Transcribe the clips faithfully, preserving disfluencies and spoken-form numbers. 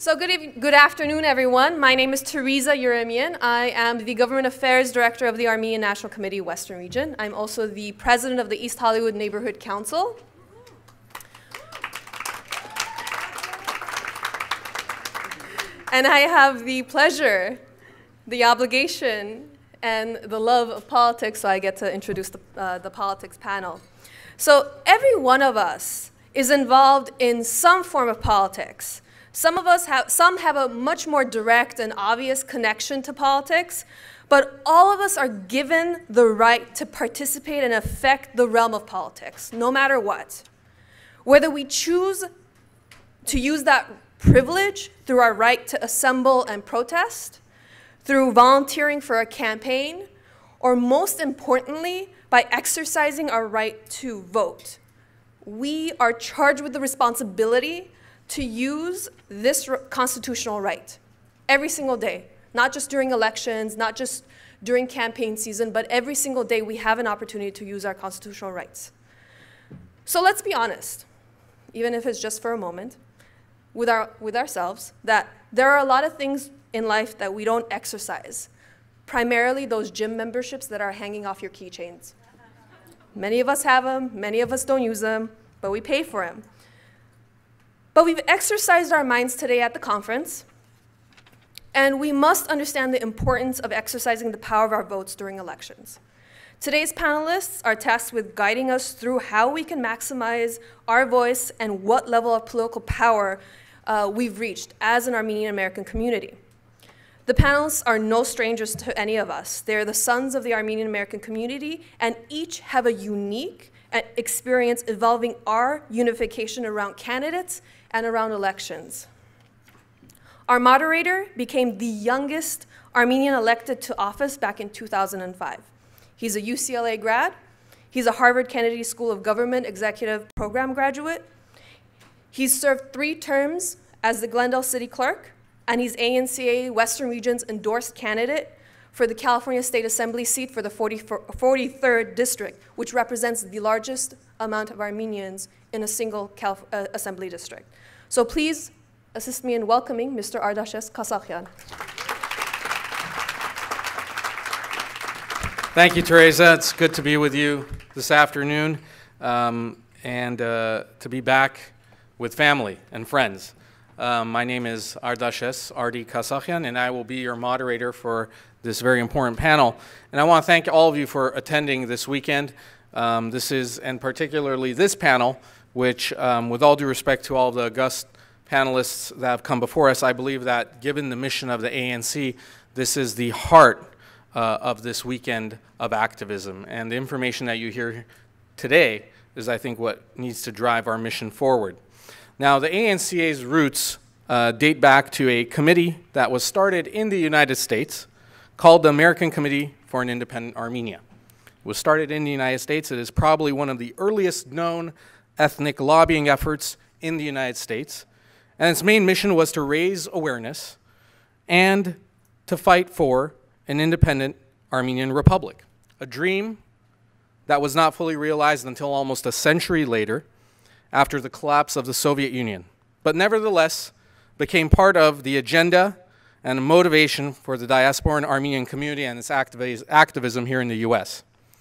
So good, eve good afternoon, everyone. My name is Teresa Yeremian. I am the Government Affairs Director of the Armenian National Committee Western Region. I'm also the President of the East Hollywood Neighborhood Council. And I have the pleasure, the obligation, and the love of politics, so I get to introduce the, uh, the politics panel. So every one of us is involved in some form of politics. Some of us have, some have a much more direct and obvious connection to politics, but all of us are given the right to participate and affect the realm of politics, no matter what. Whether we choose to use that privilege through our right to assemble and protest, through volunteering for a campaign, or most importantly, by exercising our right to vote. We are charged with the responsibility to use this constitutional right every single day, not just during elections, not just during campaign season, but every single day we have an opportunity to use our constitutional rights. So let's be honest, even if it's just for a moment, with, our, with ourselves, that there are a lot of things in life that we don't exercise, primarily those gym memberships that are hanging off your keychains. Many of us have them, many of us don't use them, but we pay for them. But we've exercised our minds today at the conference, and we must understand the importance of exercising the power of our votes during elections. Today's panelists are tasked with guiding us through how we can maximize our voice and what level of political power uh, we've reached as an Armenian-American community. The panelists are no strangers to any of us. They're the sons of the Armenian-American community, and each have a unique experience involving our unification around candidates and around elections. Our moderator became the youngest Armenian elected to office back in two thousand five. He's a U C L A grad. He's a Harvard Kennedy School of Government Executive Program graduate. He's served three terms as the Glendale City Clerk, and he's A N C A Western Region's endorsed candidate for the California State Assembly seat for the forty-third District, which represents the largest amount of Armenians in a single Calif uh, Assembly District. So please assist me in welcoming Mister Ardashes Kassakhian. Thank you, Teresa. It's good to be with you this afternoon um, and uh, to be back with family and friends. Um, my name is Ardashes Ardy Kassakhian, and I will be your moderator for this very important panel. And I want to thank all of you for attending this weekend. Um, this is, and particularly this panel, which, um, with all due respect to all the august panelists that have come before us, I believe that given the mission of the A N C, this is the heart uh, of this weekend of activism. And the information that you hear today is, I think, what needs to drive our mission forward. Now, the A N C A's roots uh, date back to a committee that was started in the United States called the American Committee for an Independent Armenia. It was started in the United States. It is probably one of the earliest known ethnic lobbying efforts in the United States. And its main mission was to raise awareness and to fight for an independent Armenian Republic, a dream that was not fully realized until almost a century later, after the collapse of the Soviet Union, but nevertheless became part of the agenda and motivation for the diasporan Armenian community and its activis activism here in the U S.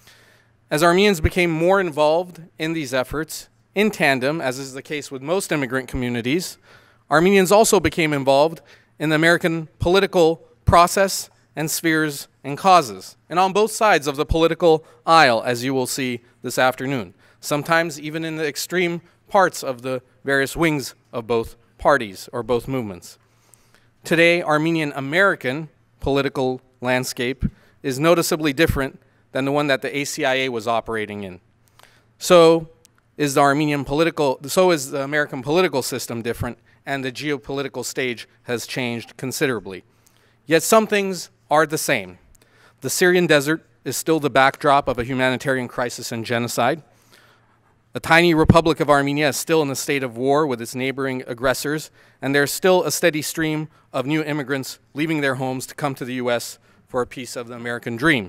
As Armenians became more involved in these efforts, in tandem, as is the case with most immigrant communities, Armenians also became involved in the American political process and spheres and causes, and on both sides of the political aisle, as you will see this afternoon, sometimes even in the extreme parts of the various wings of both parties or both movements. Today, Armenian-American political landscape is noticeably different than the one that the A C I A was operating in. So is the Armenian political, so is the American political system different, and the geopolitical stage has changed considerably. Yet some things are the same. The Syrian desert is still the backdrop of a humanitarian crisis and genocide. The tiny Republic of Armenia is still in a state of war with its neighboring aggressors, and there's still a steady stream of new immigrants leaving their homes to come to the U S for a piece of the American dream.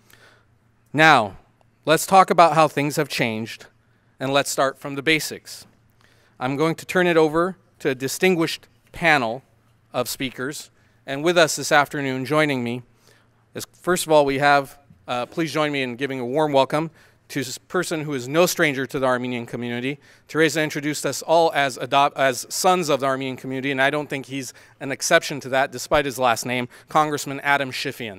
Now, let's talk about how things have changed, and let's start from the basics. I'm going to turn it over to a distinguished panel of speakers. And with us this afternoon, joining me, is first of all, we have, uh, please join me in giving a warm welcome to a person who is no stranger to the Armenian community. Teresa introduced us all as, adopt, as sons of the Armenian community, and I don't think he's an exception to that, despite his last name, Congressman Adam Schiffian.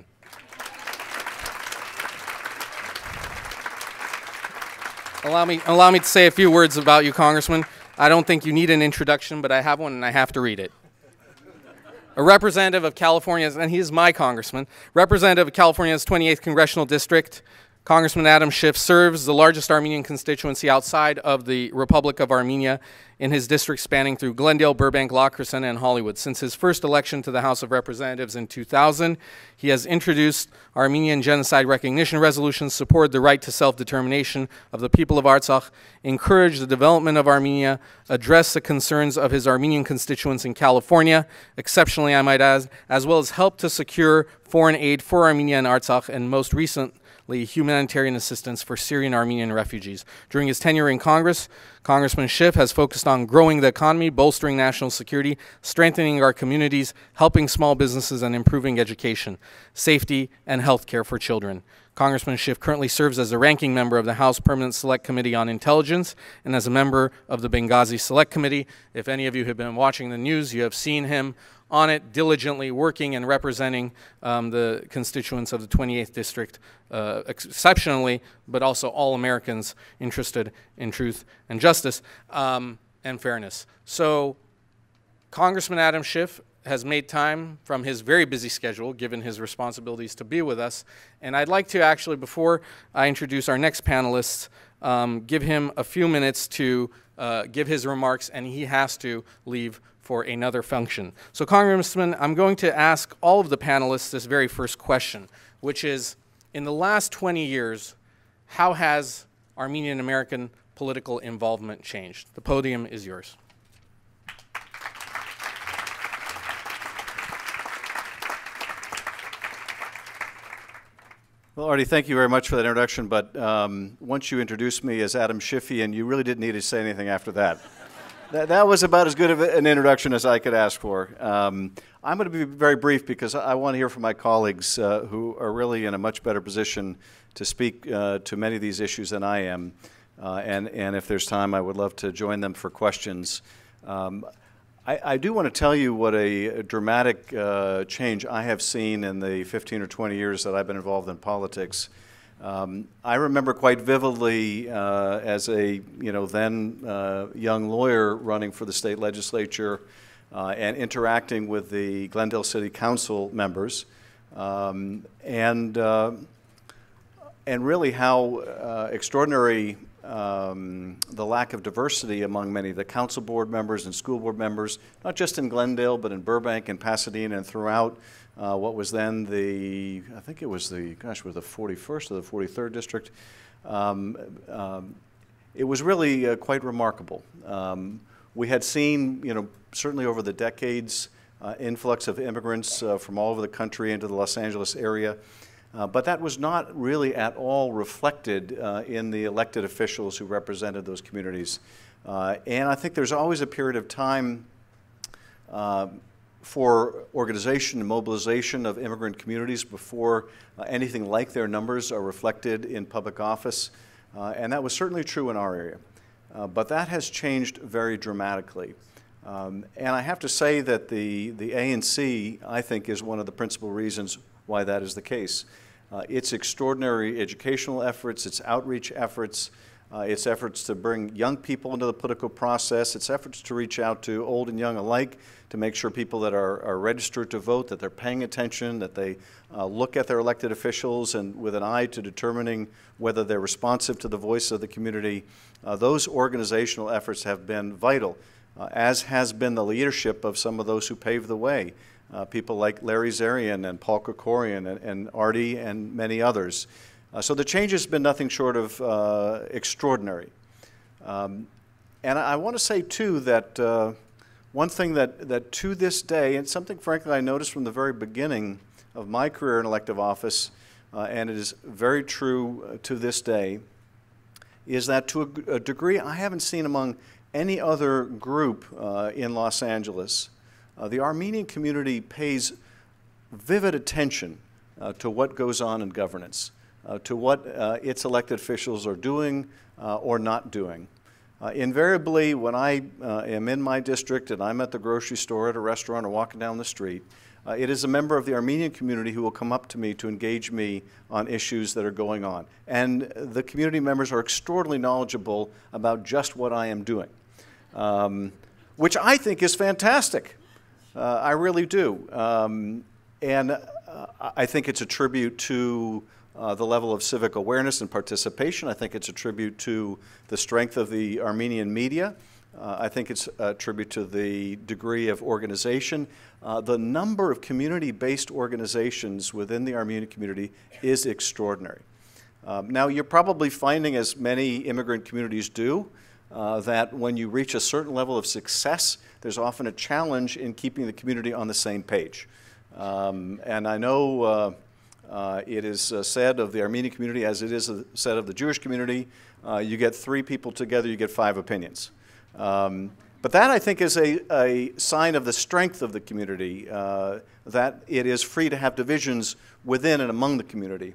Allow me, allow me to say a few words about you, Congressman. I don't think you need an introduction, but I have one and I have to read it. A representative of California's, and he is my congressman, representative of California's twenty-eighth Congressional District, Congressman Adam Schiff serves the largest Armenian constituency outside of the Republic of Armenia in his district spanning through Glendale, Burbank, La Crescenta, and Hollywood. Since his first election to the House of Representatives in two thousand, he has introduced Armenian genocide recognition resolutions, supported the right to self-determination of the people of Artsakh, encouraged the development of Armenia, addressed the concerns of his Armenian constituents in California, exceptionally I might add, as well as helped to secure foreign aid for Armenia and Artsakh, and most recently humanitarian assistance for Syrian Armenian refugees. During his tenure in Congress, Congressman Schiff has focused on growing the economy, bolstering national security, strengthening our communities, helping small businesses, and improving education, safety, and health care for children. Congressman Schiff currently serves as a ranking member of the House Permanent Select Committee on Intelligence and as a member of the Benghazi Select Committee. If any of you have been watching the news, you have seen him on it, diligently working and representing um, the constituents of the twenty-eighth District uh, exceptionally, but also all Americans interested in truth and justice um, and fairness. So Congressman Adam Schiff has made time from his very busy schedule, given his responsibilities, to be with us. And I'd like to actually, before I introduce our next panelists, um, give him a few minutes to uh, give his remarks, and he has to leave for another function. So Congressman, I'm going to ask all of the panelists this very first question, which is, in the last twenty years, how has Armenian-American political involvement changed? The podium is yours. Well, Ardy, thank you very much for that introduction, but um, once you introduced me as Adam Schiffian, you really didn't need to say anything after that. That, that was about as good of an introduction as I could ask for. Um, I'm going to be very brief because I want to hear from my colleagues uh, who are really in a much better position to speak uh, to many of these issues than I am. Uh, and, and if there's time, I would love to join them for questions. Um, I, I do want to tell you what a, a dramatic uh, change I have seen in the fifteen or twenty years that I've been involved in politics. Um, I remember quite vividly uh, as a you know then uh, young lawyer running for the state legislature uh, and interacting with the Glendale City Council members, um, and uh, and really how uh, extraordinary um, the lack of diversity among many of the council board members and school board members, not just in Glendale but in Burbank and Pasadena and throughout. Uh, what was then the, I think it was the, gosh, was the forty-first or the forty-third district. Um, um, it was really uh, quite remarkable. Um, we had seen, you know, certainly over the decades, uh, influx of immigrants uh, from all over the country into the Los Angeles area, uh, but that was not really at all reflected uh, in the elected officials who represented those communities. Uh, and I think there's always a period of time uh, for organization and mobilization of immigrant communities before uh, anything like their numbers are reflected in public office. Uh, and that was certainly true in our area. Uh, but that has changed very dramatically. Um, and I have to say that the, the A N C, I think, is one of the principal reasons why that is the case. Uh, its extraordinary educational efforts, its outreach efforts, uh, its efforts to bring young people into the political process, its efforts to reach out to old and young alike, to make sure people that are, are registered to vote, that they're paying attention, that they uh, look at their elected officials and with an eye to determining whether they're responsive to the voice of the community. Uh, those organizational efforts have been vital, uh, as has been the leadership of some of those who paved the way, uh, people like Larry Zarian and Paul Krekorian and, and Ardy and many others. Uh, so the change has been nothing short of uh, extraordinary. Um, and I, I want to say, too, that uh, one thing that, that to this day, and something frankly I noticed from the very beginning of my career in elective office, uh, and it is very true uh, to this day, is that to a, a degree I haven't seen among any other group uh, in Los Angeles, uh, the Armenian community pays vivid attention uh, to what goes on in governance, uh, to what uh, its elected officials are doing uh, or not doing. Uh, invariably, when I uh, am in my district and I'm at the grocery store, at a restaurant, or walking down the street, uh, it is a member of the Armenian community who will come up to me to engage me on issues that are going on. And the community members are extraordinarily knowledgeable about just what I am doing, um, which I think is fantastic. Uh, I really do. Um, and uh, I think it's a tribute to Uh, the level of civic awareness and participation. I think it's a tribute to the strength of the Armenian media. Uh, I think it's a tribute to the degree of organization. Uh, the number of community-based organizations within the Armenian community is extraordinary. Um, now, you're probably finding, as many immigrant communities do, uh, that when you reach a certain level of success, there's often a challenge in keeping the community on the same page. Um, and I know uh, Uh, it is uh, said of the Armenian community, as it is uh, said of the Jewish community, uh, you get three people together, you get five opinions. Um, but that, I think, is a, a sign of the strength of the community, uh, that it is free to have divisions within and among the community.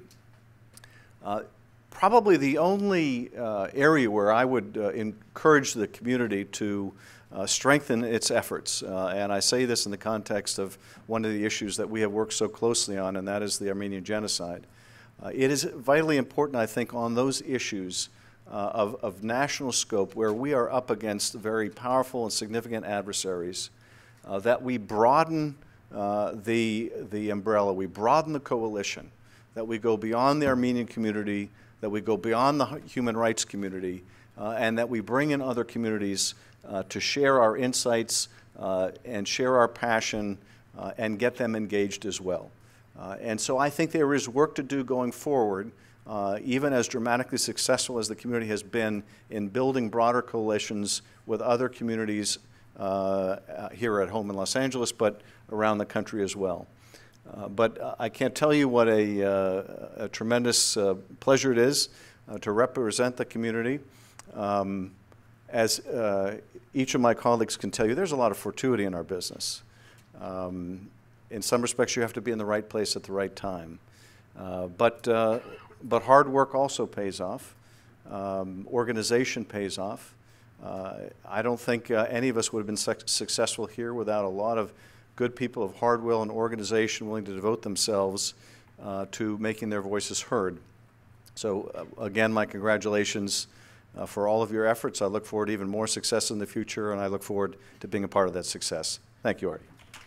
Uh, probably the only uh, area where I would uh, encourage the community to Uh, strengthen its efforts. Uh, and I say this in the context of one of the issues that we have worked so closely on, and that is the Armenian genocide. Uh, it is vitally important, I think, on those issues uh, of, of national scope where we are up against very powerful and significant adversaries, uh, that we broaden uh, the, the umbrella, we broaden the coalition, that we go beyond the Armenian community, that we go beyond the human rights community, uh, and that we bring in other communities Uh, to share our insights uh, and share our passion uh, and get them engaged as well. Uh, and so I think there is work to do going forward, uh, even as dramatically successful as the community has been in building broader coalitions with other communities uh, here at home in Los Angeles, but around the country as well. Uh, but I can't tell you what a, uh, a tremendous uh, pleasure it is uh, to represent the community. Um, As uh, each of my colleagues can tell you, there's a lot of fortuity in our business. Um, in some respects, you have to be in the right place at the right time. Uh, but, uh, but hard work also pays off. Um, organization pays off. Uh, I don't think uh, any of us would have been su successful here without a lot of good people of hard will and organization willing to devote themselves uh, to making their voices heard. So uh, again, my congratulations Uh, for all of your efforts. I look forward to even more success in the future, and I look forward to being a part of that success. Thank you, Ardy.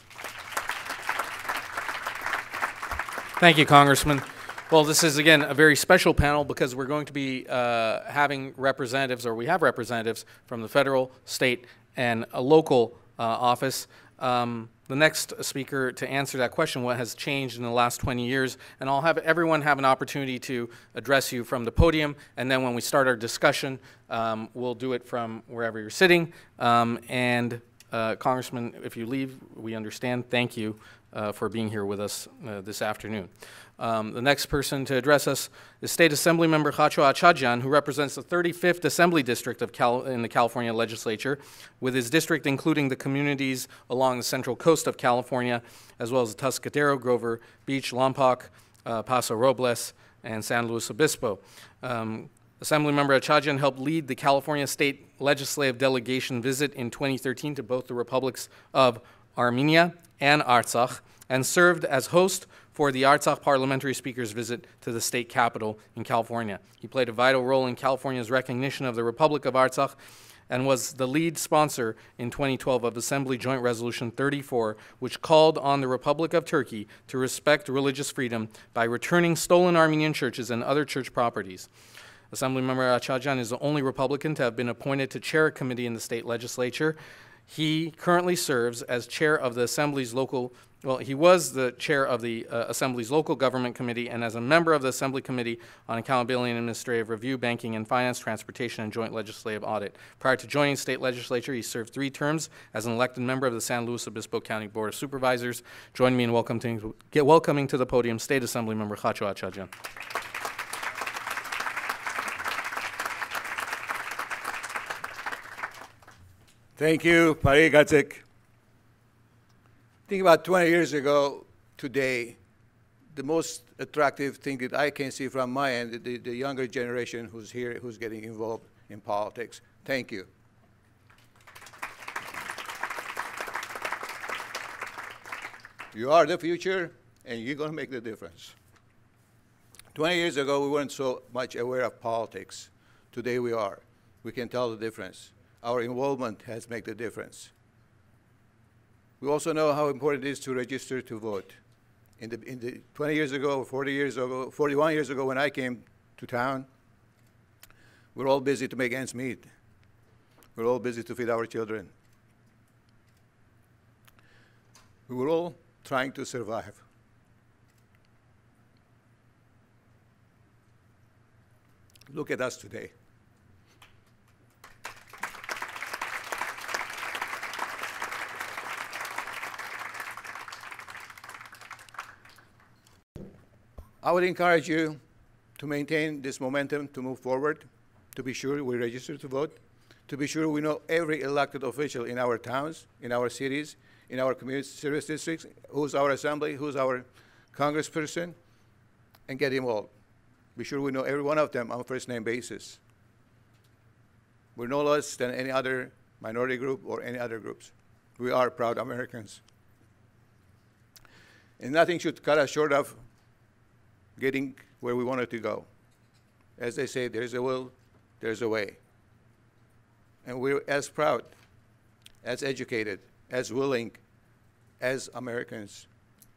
Thank you, Congressman. Well, this is, again, a very special panel because we're going to be uh, having representatives, or we have representatives, from the federal, state, and a local uh, office. Um, the next speaker to answer that question, what has changed in the last twenty years, and I'll have everyone have an opportunity to address you from the podium, and then when we start our discussion, um, we'll do it from wherever you're sitting. Um, and uh, Congressman, if you leave, we understand. Thank you uh, for being here with us uh, this afternoon. Um, the next person to address us is State Assemblymember Katcho Achadjian, who represents the thirty-fifth Assembly District of Cal in the California Legislature, with his district including the communities along the central coast of California, as well as Tuscadero, Grover Beach, Lompoc, uh, Paso Robles, and San Luis Obispo. Um, Assemblymember Achadjian helped lead the California State Legislative Delegation visit in twenty thirteen to both the republics of Armenia and Artsakh, and served as host for the Artsakh parliamentary speaker's visit to the state capital in California. He played a vital role in California's recognition of the Republic of Artsakh and was the lead sponsor in twenty twelve of Assembly Joint Resolution thirty-four, which called on the Republic of Turkey to respect religious freedom by returning stolen Armenian churches and other church properties. Assemblymember Achadjian is the only Republican to have been appointed to chair a committee in the state legislature. He currently serves as chair of the Assembly's local, well, he was the chair of the uh, Assembly's local government committee and as a member of the Assembly Committee on Accountability and Administrative Review, Banking and Finance, Transportation, and Joint Legislative Audit. Prior to joining the state legislature, he served three terms as an elected member of the San Luis Obispo County Board of Supervisors. Join me in welcoming, get welcoming to the podium State Assemblymember Katcho Achadjian. Thank you, Pari Gatsik. Think about twenty years ago today, the most attractive thing that I can see from my end, the, the younger generation who's here, who's getting involved in politics. Thank you. You are the future, and you're going to make the difference. twenty years ago, we weren't so much aware of politics. Today we are. We can tell the difference. Our involvement has made the difference. We also know how important it is to register to vote. In the, in the twenty years ago, forty years ago, forty-one years ago when I came to town, we were all busy to make ends meet. We were all busy to feed our children. We were all trying to survive. Look at us today. I would encourage you to maintain this momentum to move forward, to be sure we register to vote, to be sure we know every elected official in our towns, in our cities, in our community service districts, who's our assembly, who's our congressperson, and get involved. Be sure we know every one of them on a first-name basis. We're no less than any other minority group or any other groups. We are proud Americans. And nothing should cut us short of getting where we wanted to go. As they say, there's a will, there's a way. And we're as proud, as educated, as willing as Americans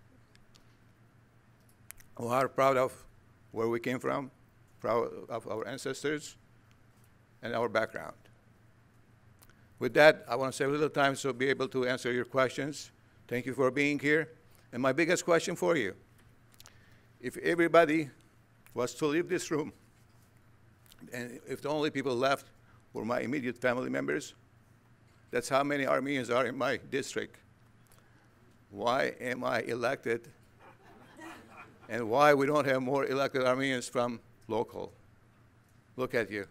who are proud of where we came from, proud of our ancestors, and our background. With that, I want to save a little time so be able to answer your questions. Thank you for being here. And my biggest question for you, if everybody was to leave this room, and if the only people left were my immediate family members, that's how many Armenians are in my district. Why am I elected? And why we don't have more elected Armenians from local? Look at you.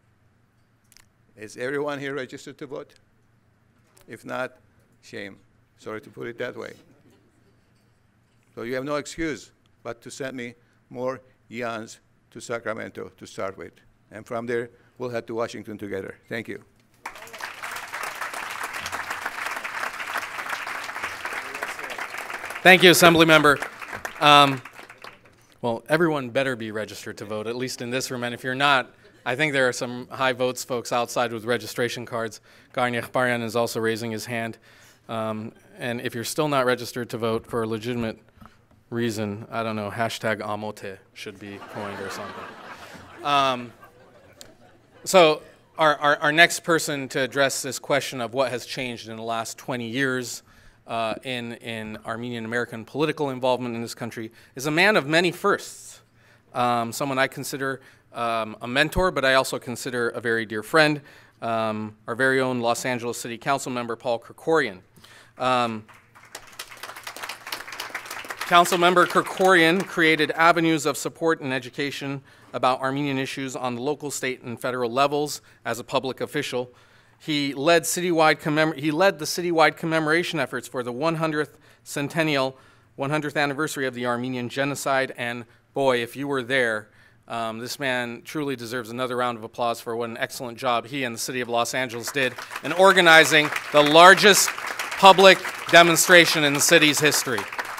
Is everyone here registered to vote? If not, shame. Sorry to put it that way. So you have no excuse but to send me more Ians to Sacramento to start with. And from there, we'll head to Washington together. Thank you. Thank you, Assemblymember. Um, well, everyone better be registered to vote, at least in this room. And if you're not, I think there are some high votes folks outside with registration cards. Krekorian is also raising his hand. Um, and if you're still not registered to vote for a legitimate reason, I don't know, hashtag Amote should be coined or something. Um, so our, our, our next person to address this question of what has changed in the last twenty years uh, in, in Armenian-American political involvement in this country is a man of many firsts, um, someone I consider um, a mentor, but I also consider a very dear friend, um, our very own Los Angeles City Council member, Paul Krekorian. Um, Councilmember Krekorian created avenues of support and education about Armenian issues on the local, state, and federal levels as a public official. He led, citywide commemor he led the citywide commemoration efforts for the one hundredth centennial, one hundredth anniversary of the Armenian genocide, and boy, if you were there, um, this man truly deserves another round of applause for what an excellent job he and the city of Los Angeles did in organizing the largest public demonstration in the city's history.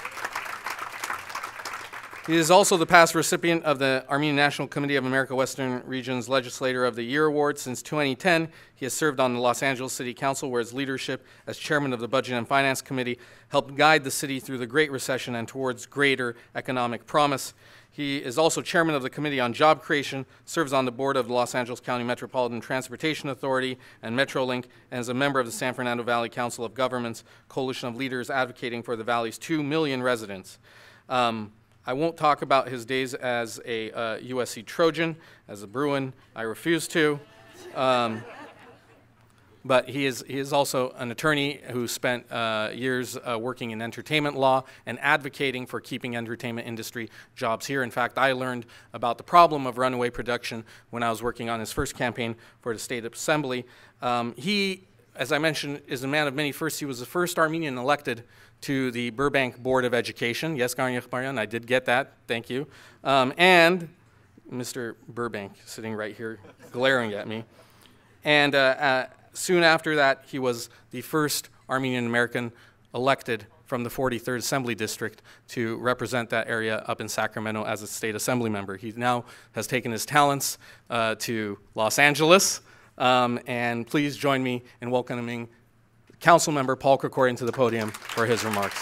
He is also the past recipient of the Armenian National Committee of America Western Region's Legislator of the Year Award. Since twenty ten, he has served on the Los Angeles City Council, where his leadership as chairman of the Budget and Finance Committee helped guide the city through the Great Recession and towards greater economic promise. He is also chairman of the Committee on Job Creation, serves on the board of the Los Angeles County Metropolitan Transportation Authority and MetroLink, and is a member of the San Fernando Valley Council of Governments, coalition of leaders advocating for the valley's two million residents. Um, I won't talk about his days as a uh, U S C Trojan, as a Bruin. I refuse to. Um, but he is, he is also an attorney who spent uh, years uh, working in entertainment law and advocating for keeping entertainment industry jobs here. In fact, I learned about the problem of runaway production when I was working on his first campaign for the State Assembly. Um, he as I mentioned, is a man of many firsts. He was the first Armenian elected to the Burbank Board of Education. Yes, Krekorian, I did get that. Thank you. Um, and Mister Burbank, sitting right here, glaring at me. And uh, uh, soon after that, he was the first Armenian-American elected from the forty-third Assembly District to represent that area up in Sacramento as a state assembly member. He now has taken his talents uh, to Los Angeles. Um, and please join me in welcoming Councilmember Paul Krekorian to the podium for his remarks.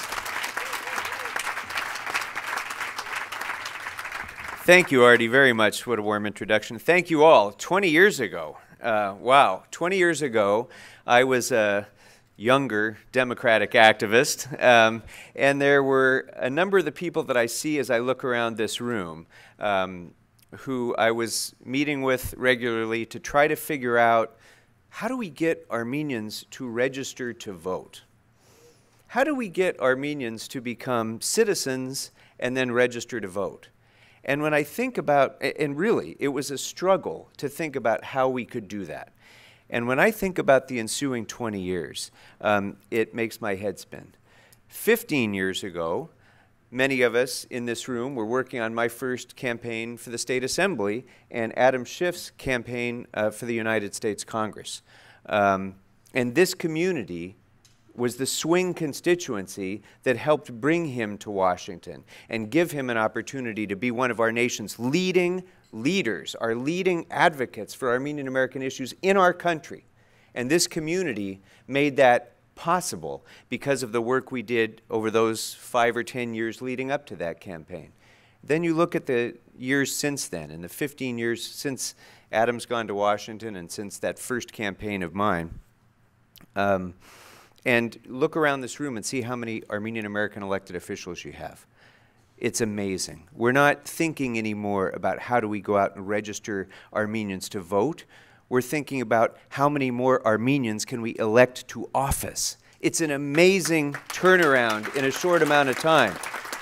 Thank you, Ardy, very much. What a warm introduction. Thank you all. twenty years ago, uh, wow, twenty years ago, I was a younger Democratic activist, um, and there were a number of the people that I see as I look around this room um, who I was meeting with regularly to try to figure out, how do we get Armenians to register to vote? How do we get Armenians to become citizens and then register to vote? And when I think about, and really, it was a struggle to think about how we could do that. And when I think about the ensuing twenty years, um, it makes my head spin. fifteen years ago, many of us in this room were working on my first campaign for the State Assembly and Adam Schiff's campaign uh, for the United States Congress. Um, and this community was the swing constituency that helped bring him to Washington and give him an opportunity to be one of our nation's leading leaders, our leading advocates for Armenian-American issues in our country. And this community made that possible because of the work we did over those five or ten years leading up to that campaign. Then you look at the years since then, and the fifteen years since Adam's gone to Washington and since that first campaign of mine, um, and look around this room and see how many Armenian-American elected officials you have. It's amazing. We're not thinking anymore about how do we go out and register Armenians to vote. We're thinking about how many more Armenians can we elect to office. It's an amazing turnaround in a short amount of time.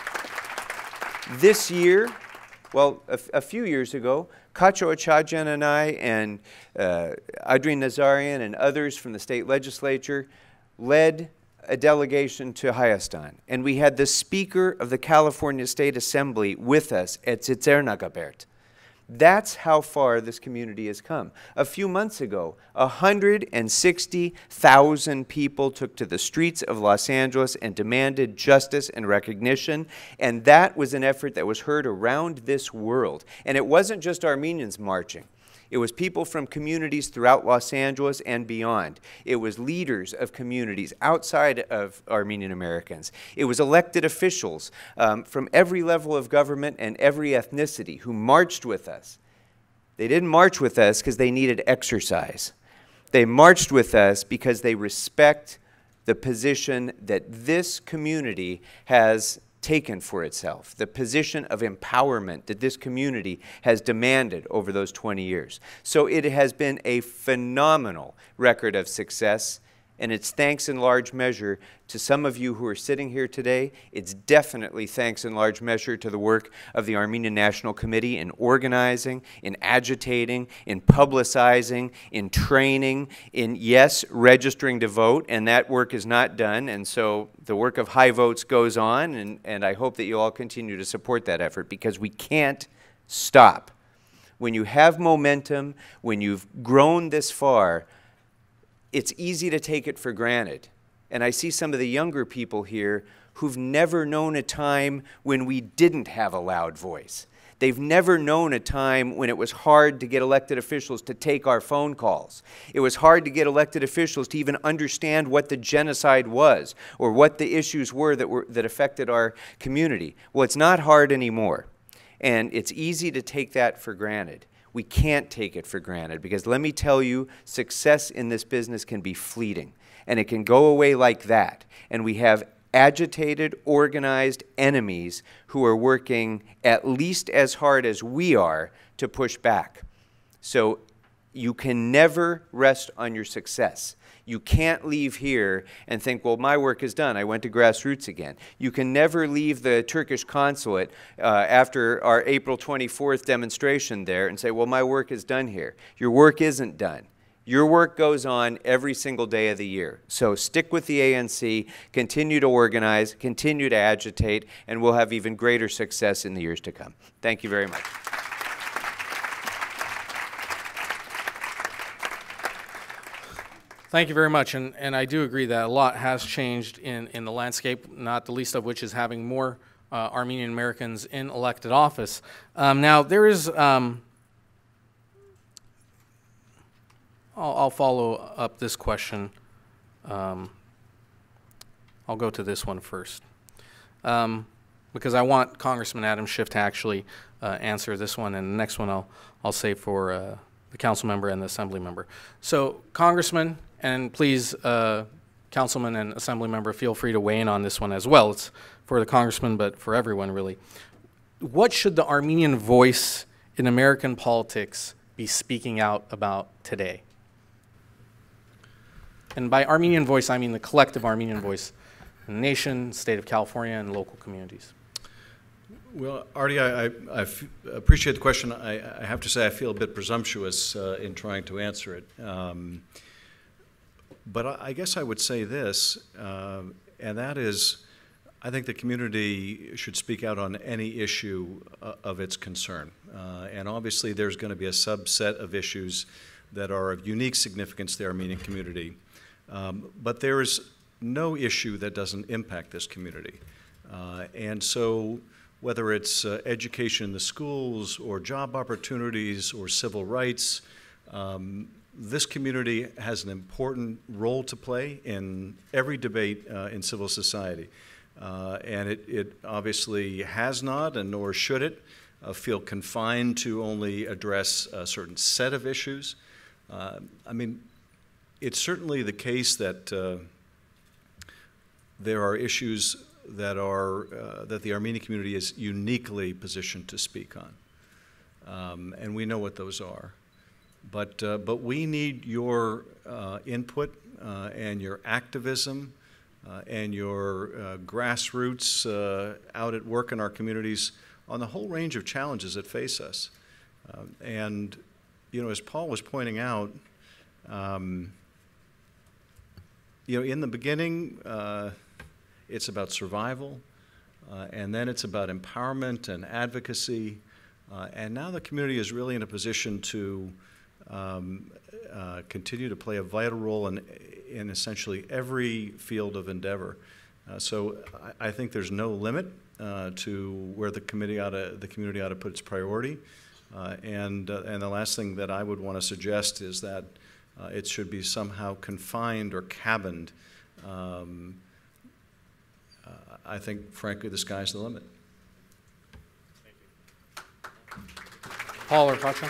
This year, well, a, a few years ago, Katcho Achadjian and I and uh, Adrian Nazarian and others from the state legislature led a delegation to Hayastan, and we had the Speaker of the California State Assembly with us at Tzitsernagabert. That's how far this community has come. A few months ago, one hundred sixty thousand people took to the streets of Los Angeles and demanded justice and recognition, and that was an effort that was heard around this world. And it wasn't just Armenians marching. It was people from communities throughout Los Angeles and beyond. It was leaders of communities outside of Armenian Americans. It was elected officials um, from every level of government and every ethnicity who marched with us. They didn't march with us because they needed exercise. They marched with us because they respect the position that this community has taken for itself, the position of empowerment that this community has demanded over those twenty years. So it has been a phenomenal record of success, and it's thanks in large measure to some of you who are sitting here today. It's definitely thanks in large measure to the work of the Armenian National Committee in organizing, in agitating, in publicizing, in training, in, yes, registering to vote, and that work is not done, and so the work of high votes goes on, and, and I hope that you all continue to support that effort because we can't stop. When you have momentum, when you've grown this far, it's easy to take it for granted. And I see some of the younger people here who've never known a time when we didn't have a loud voice. They've never known a time when it was hard to get elected officials to take our phone calls. It was hard to get elected officials to even understand what the genocide was or what the issues were that, were, that affected our community. Well, it's not hard anymore. And it's easy to take that for granted. We can't take it for granted because let me tell you, success in this business can be fleeting and it can go away like that. And we have agitated, organized enemies who are working at least as hard as we are to push back. So you can never rest on your success. You can't leave here and think, well, my work is done. I went to Grassroots again. You can never leave the Turkish consulate uh, after our April twenty-fourth demonstration there and say, well, my work is done here. Your work isn't done. Your work goes on every single day of the year. So stick with the A N C, continue to organize, continue to agitate, and we'll have even greater success in the years to come. Thank you very much. Thank you very much, and, and I do agree that a lot has changed in, in the landscape, not the least of which is having more uh, Armenian Americans in elected office. Um, now, there is, um, I'll, I'll follow up this question. Um, I'll go to this one first, um, because I want Congressman Adam Schiff to actually uh, answer this one, and the next one I'll, I'll save for uh, the council member and the assembly member. So, Congressman, and please, uh, councilman and assembly member, feel free to weigh in on this one as well. It's for the congressman, but for everyone, really. What should the Armenian voice in American politics be speaking out about today? And by Armenian voice, I mean the collective Armenian voice in the nation, state of California, and local communities. Well, Ardy, I, I, I f appreciate the question. I, I have to say I feel a bit presumptuous uh, in trying to answer it. Um, but I, I guess I would say this, uh, and that is, I think the community should speak out on any issue uh, of its concern. Uh, and obviously there's going to be a subset of issues that are of unique significance to the Armenian community. Um, but there is no issue that doesn't impact this community. Uh, and so whether it's uh, education in the schools or job opportunities or civil rights, um, this community has an important role to play in every debate uh, in civil society. Uh, and it, it obviously has not, and nor should it, uh, feel confined to only address a certain set of issues. Uh, I mean, it's certainly the case that uh, there are issues that are uh, that the Armenian community is uniquely positioned to speak on, um, and we know what those are. But uh, but we need your uh, input uh, and your activism uh, and your uh, grassroots uh, out at work in our communities on the whole range of challenges that face us. Uh, and you know, as Paul was pointing out, um, you know, in the beginning. Uh, It's about survival, uh, and then it's about empowerment and advocacy, uh, and now the community is really in a position to um, uh, continue to play a vital role in, in essentially every field of endeavor. Uh, so I, I think there's no limit uh, to where the committee ought to, the community ought to put its priority, uh, and uh, and the last thing that I would want to suggest is that uh, it should be somehow confined or cabined. Um, I think, frankly, the sky's the limit. Thank you. Paul or Katcho?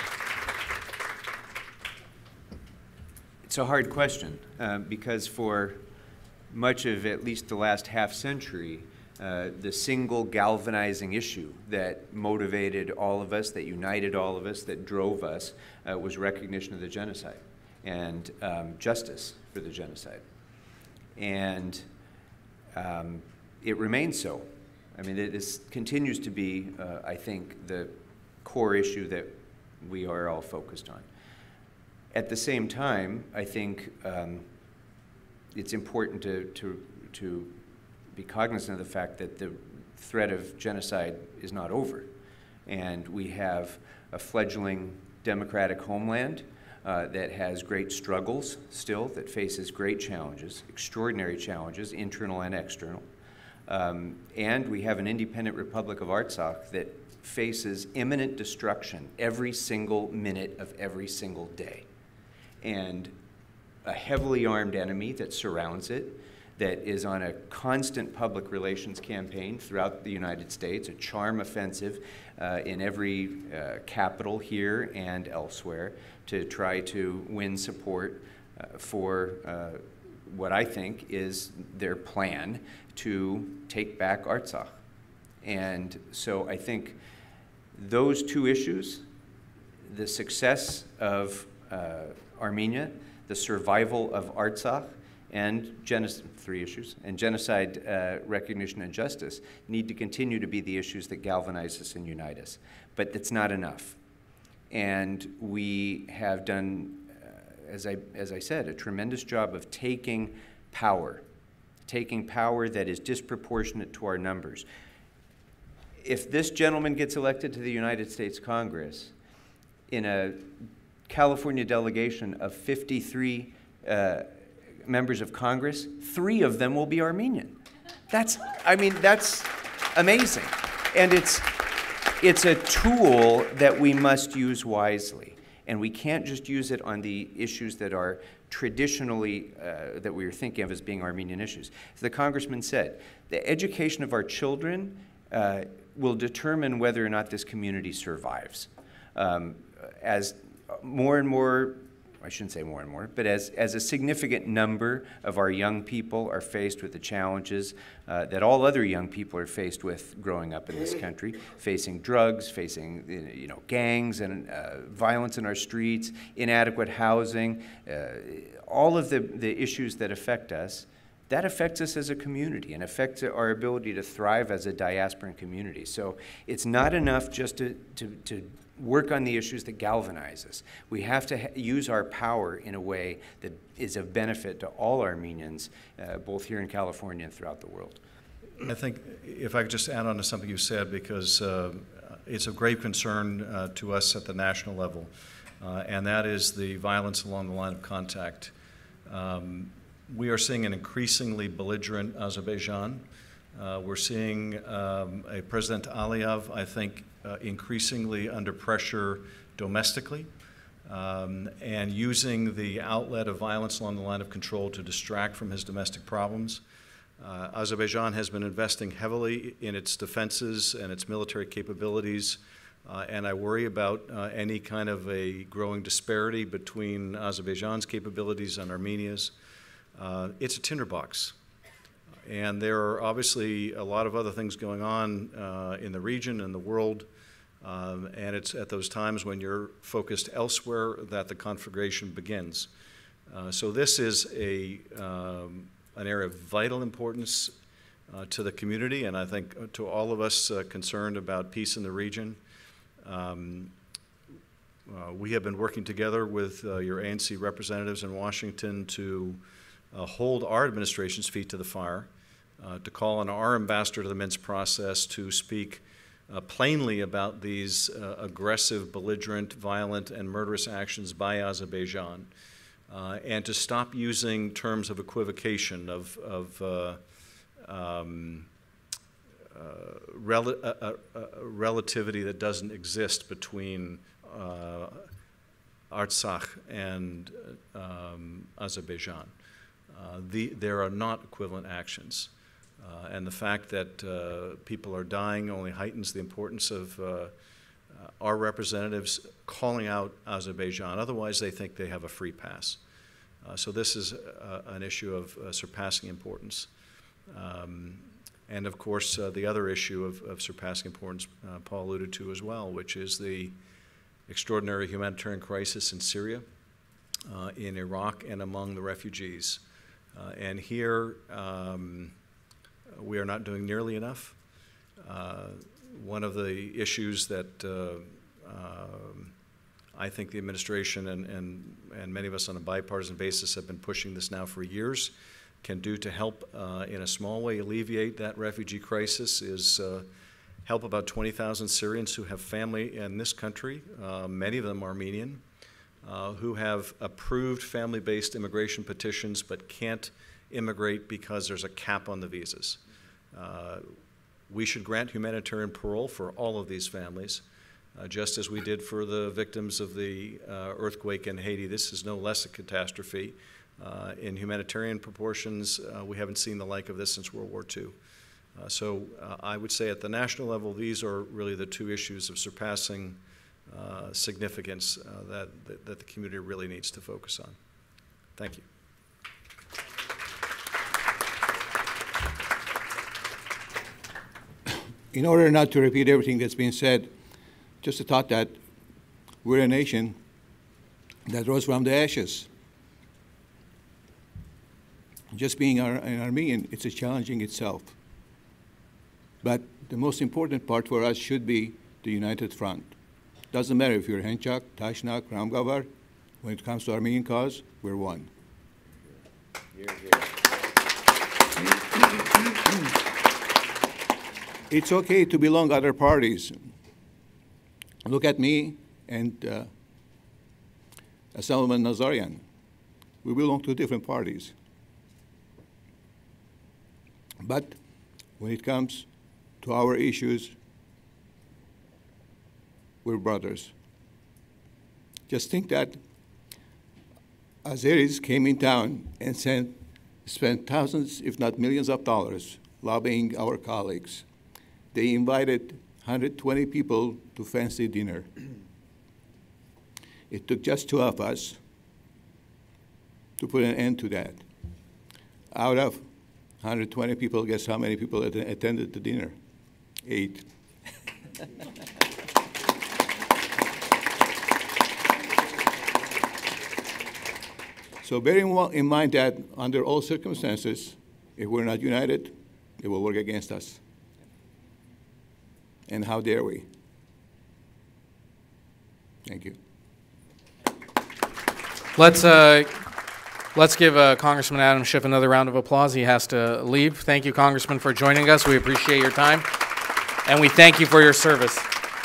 It's a hard question uh, because for much of at least the last half century, uh, the single galvanizing issue that motivated all of us, that united all of us, that drove us, uh, was recognition of the genocide and um, justice for the genocide. And um, it remains so. I mean, it is, continues to be, uh, I think, the core issue that we are all focused on. At the same time, I think um, it's important to, to, to be cognizant of the fact that the threat of genocide is not over. And we have a fledgling democratic homeland uh, that has great struggles still, that faces great challenges, extraordinary challenges, internal and external. Um, and we have an independent Republic of Artsakh that faces imminent destruction every single minute of every single day. And a heavily armed enemy that surrounds it, that is on a constant public relations campaign throughout the United States, a charm offensive uh, in every uh, capital here and elsewhere to try to win support uh, for uh, what I think is their plan to take back Artsakh. And so I think those two issues, the success of uh, Armenia, the survival of Artsakh, and genocide, three issues, and genocide uh, recognition and justice need to continue to be the issues that galvanize us and unite us. But it's not enough. And we have done uh, as I, as I said, a tremendous job of taking power, taking power that is disproportionate to our numbers. If this gentleman gets elected to the United States Congress, in a California delegation of fifty-three uh, members of Congress, three of them will be Armenian. That's, I mean, that's amazing. And it's, it's a tool that we must use wisely. And we can't just use it on the issues that are traditionally, uh, that we are thinking of as being Armenian issues. As the Congressman said, the education of our children uh, will determine whether or not this community survives. Um, as more and more, I shouldn't say more and more, but as, as a significant number of our young people are faced with the challenges uh, that all other young people are faced with growing up in this country, facing drugs, facing you know, gangs and uh, violence in our streets, inadequate housing, uh, all of the, the issues that affect us, that affects us as a community and affects our ability to thrive as a diasporan community. So it's not enough just to, to, to work on the issues that galvanize us. We have to ha use our power in a way that is of benefit to all Armenians, uh, both here in California and throughout the world. I think if I could just add on to something you said, because uh, it's of great concern uh, to us at the national level, uh, and that is the violence along the line of contact. Um, we are seeing an increasingly belligerent Azerbaijan. Uh, we're seeing um, a President Aliyev, I think, uh, increasingly under pressure domestically, um, and using the outlet of violence along the line of control to distract from his domestic problems. Uh, Azerbaijan has been investing heavily in its defenses and its military capabilities, uh, and I worry about uh, any kind of a growing disparity between Azerbaijan's capabilities and Armenia's. Uh, it's a tinderbox. And there are obviously a lot of other things going on uh, in the region and the world, um, and it's at those times when you're focused elsewhere that the conflagration begins. Uh, so this is a, um, an area of vital importance uh, to the community, and I think to all of us uh, concerned about peace in the region. Um, uh, we have been working together with uh, your A N C representatives in Washington to uh, hold our administration's feet to the fire, uh, to call on our ambassador to the Minsk process to speak uh, plainly about these uh, aggressive, belligerent, violent, and murderous actions by Azerbaijan, uh, and to stop using terms of equivocation, of, of uh, um, uh, rel a, a, a relativity that doesn't exist between uh, Artsakh and um, Azerbaijan. Uh, the, there are not equivalent actions. Uh, and the fact that uh, people are dying only heightens the importance of uh, uh, our representatives calling out Azerbaijan. Otherwise, they think they have a free pass. Uh, so this is uh, an issue of uh, surpassing importance. Um, and of course, uh, the other issue of, of surpassing importance uh, Paul alluded to as well, which is the extraordinary humanitarian crisis in Syria, uh, in Iraq, and among the refugees. Uh, and here, um, we are not doing nearly enough. Uh, one of the issues that uh, uh, I think the administration and, and, and many of us on a bipartisan basis have been pushing this now for years can do to help uh, in a small way alleviate that refugee crisis is uh, help about twenty thousand Syrians who have family in this country, uh, many of them Armenian, uh, who have approved family-based immigration petitions but can't immigrate because there's a cap on the visas. Uh, we should grant humanitarian parole for all of these families, uh, just as we did for the victims of the uh, earthquake in Haiti. This is no less a catastrophe. Uh, in humanitarian proportions, uh, we haven't seen the like of this since World War Two. Uh, so uh, I would say at the national level, these are really the two issues of surpassing uh, significance uh, that, that, that the community really needs to focus on. Thank you. In order not to repeat everything that's been said, just a thought that we're a nation that rose from the ashes. Just being an Armenian, it's a challenging itself. But the most important part for us should be the united front. Doesn't matter if you're Henchak, Tashnak, Ramgawar, When it comes to Armenian cause, we're one. Here, here. It's okay to belong to other parties. Look at me and uh, Assemblyman Nazarian. We belong to different parties. But when it comes to our issues, we're brothers. Just think that Azeris came in town and sent, spent thousands, if not millions of dollars lobbying our colleagues. They invited one hundred twenty people to fancy dinner. It took just two of us to put an end to that. Out of one hundred twenty people, guess how many people att attended the dinner? Eight. So bearing in mind that under all circumstances, if we're not united, it will work against us. And how dare we? Thank you. Let's, uh, let's give uh, Congressman Adam Schiff another round of applause. He has to leave. Thank you, Congressman, for joining us. We appreciate your time, and we thank you for your service.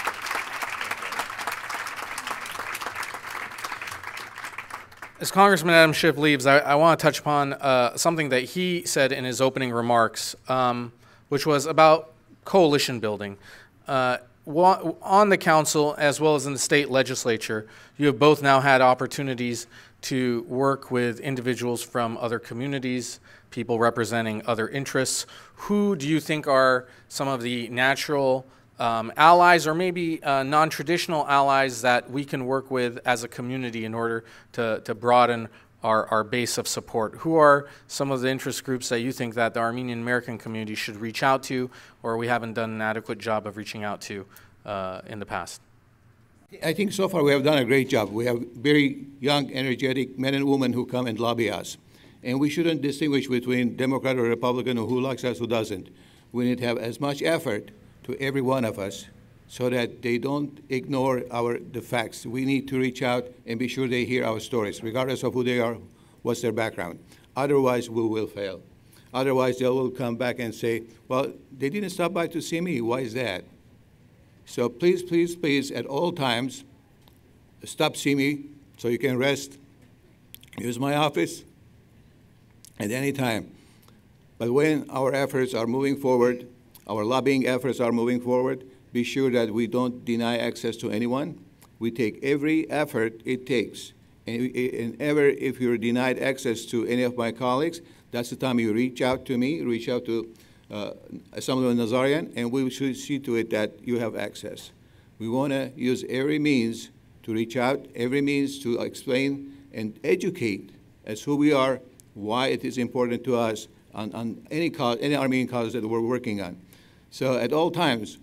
As Congressman Adam Schiff leaves, I, I want to touch upon uh, something that he said in his opening remarks, um, which was about coalition building. Uh, on the council, as well as in the state legislature, you have both now had opportunities to work with individuals from other communities, people representing other interests. Who do you think are some of the natural Um, allies, or maybe uh, non-traditional allies that we can work with as a community in order to, to broaden our, our base of support? Who are some of the interest groups that you think that the Armenian-American community should reach out to, or we haven't done an adequate job of reaching out to uh, in the past? I think so far we have done a great job. We have very young, energetic men and women who come and lobby us. And we shouldn't distinguish between Democrat or Republican or who likes us, who doesn't. We need to have as much effort to every one of us so that they don't ignore our, the facts. We need to reach out and be sure they hear our stories, regardless of who they are, what's their background. Otherwise, we will fail. Otherwise, they will come back and say, well, they didn't stop by to see me. Why is that? So please, please, please, at all times, stop seeing me so you can rest. Use my office at any time. But when our efforts are moving forward, our lobbying efforts are moving forward, be sure that we don't deny access to anyone. We take every effort it takes. And, and ever if you're denied access to any of my colleagues, that's the time you reach out to me, reach out to uh, Assemblyman Nazarian, and we should see to it that you have access. We want to use every means to reach out, every means to explain and educate as who we are, why it is important to us on, on any cause, any Armenian cause that we're working on. So at all times,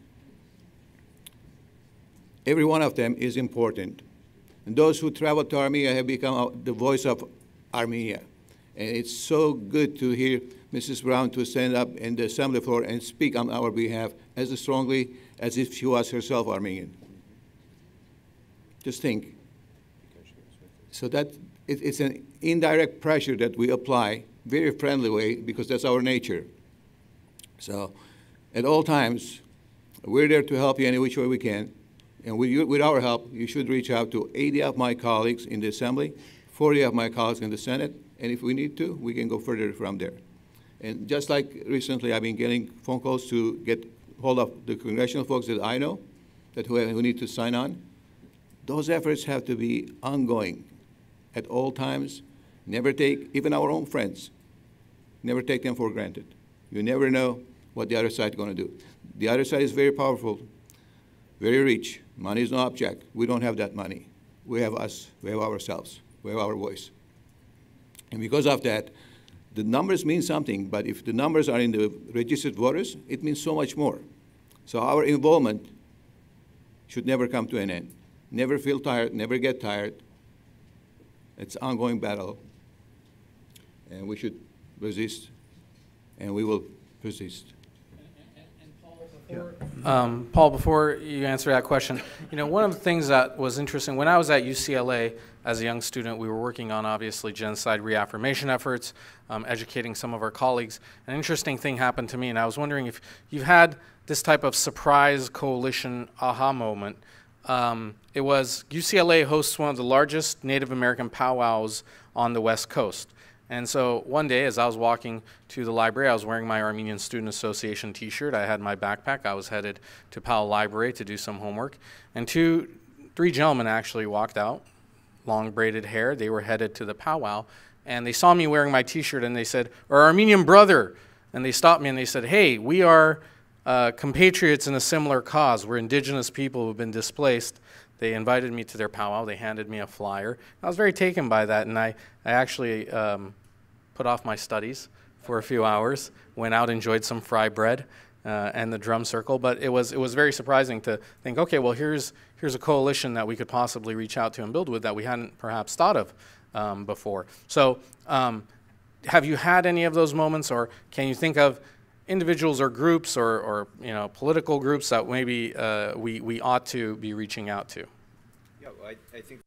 every one of them is important. And those who travel to Armenia have become the voice of Armenia. And it's so good to hear Missus Brown to stand up in the assembly floor and speak on our behalf as strongly as if she was herself Armenian. Just think. So that it, it's an indirect pressure that we apply, very friendly way, because that's our nature. So at all times, we're there to help you any which way we can. And with, you, with our help, you should reach out to eighty of my colleagues in the Assembly, forty of my colleagues in the Senate, and if we need to, we can go further from there. And just like recently, I've been getting phone calls to get hold of the congressional folks that I know that who, who need to sign on. Those efforts have to be ongoing at all times. Never take, even our own friends, never take them for granted. You never know what the other side is going to do. The other side is very powerful, very rich. Money is no object. We don't have that money. We have us. We have ourselves. We have our voice. And because of that, the numbers mean something, but if the numbers are in the registered voters, it means so much more. So our involvement should never come to an end. Never feel tired, never get tired. It's an ongoing battle, and we should resist, and we will persist. Um, Paul, before you answer that question, you know, one of the things that was interesting, when I was at U C L A, as a young student, we were working on, obviously, genocide reaffirmation efforts, um, educating some of our colleagues. An interesting thing happened to me, and I was wondering if you've had this type of surprise coalition aha moment. Um, it was U C L A hosts one of the largest Native American powwows on the West Coast. And so one day, as I was walking to the library, I was wearing my Armenian Student Association t-shirt. I had my backpack. I was headed to Powell Library to do some homework. And two, three gentlemen actually walked out, long braided hair. They were headed to the powwow. And they saw me wearing my t-shirt and they said, "Our Armenian brother." And they stopped me and they said, "Hey, we are uh, compatriots in a similar cause. We're indigenous people who've been displaced." They invited me to their powwow. They handed me a flyer. I was very taken by that, and I, I actually um, put off my studies for a few hours, went out, enjoyed some fry bread uh, and the drum circle. But it was, it was very surprising to think, okay, well, here's, here's a coalition that we could possibly reach out to and build with that we hadn't perhaps thought of um, before. So um, have you had any of those moments, or can you think of individuals or groups or, or you know, political groups that maybe uh, we, we ought to be reaching out to? Yeah, well, I, I think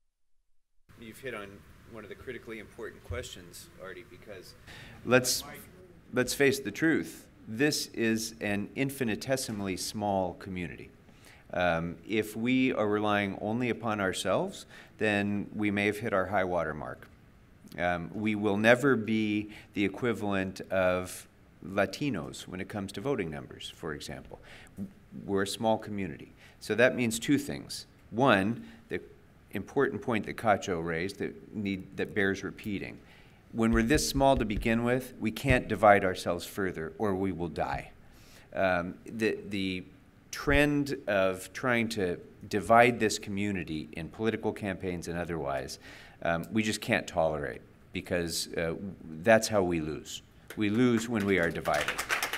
you've hit on one of the critically important questions, Ardy, because let's, let's face the truth. This is an infinitesimally small community. Um, if we are relying only upon ourselves, then we may have hit our high water mark. Um, we will never be the equivalent of Latinos when it comes to voting numbers, for example. We're a small community. So that means two things. One, the important point that Katcho raised that, need, that bears repeating. When we're this small to begin with, we can't divide ourselves further or we will die. Um, the, the trend of trying to divide this community in political campaigns and otherwise, um, we just can't tolerate, because uh, that's how we lose. We lose when we are divided.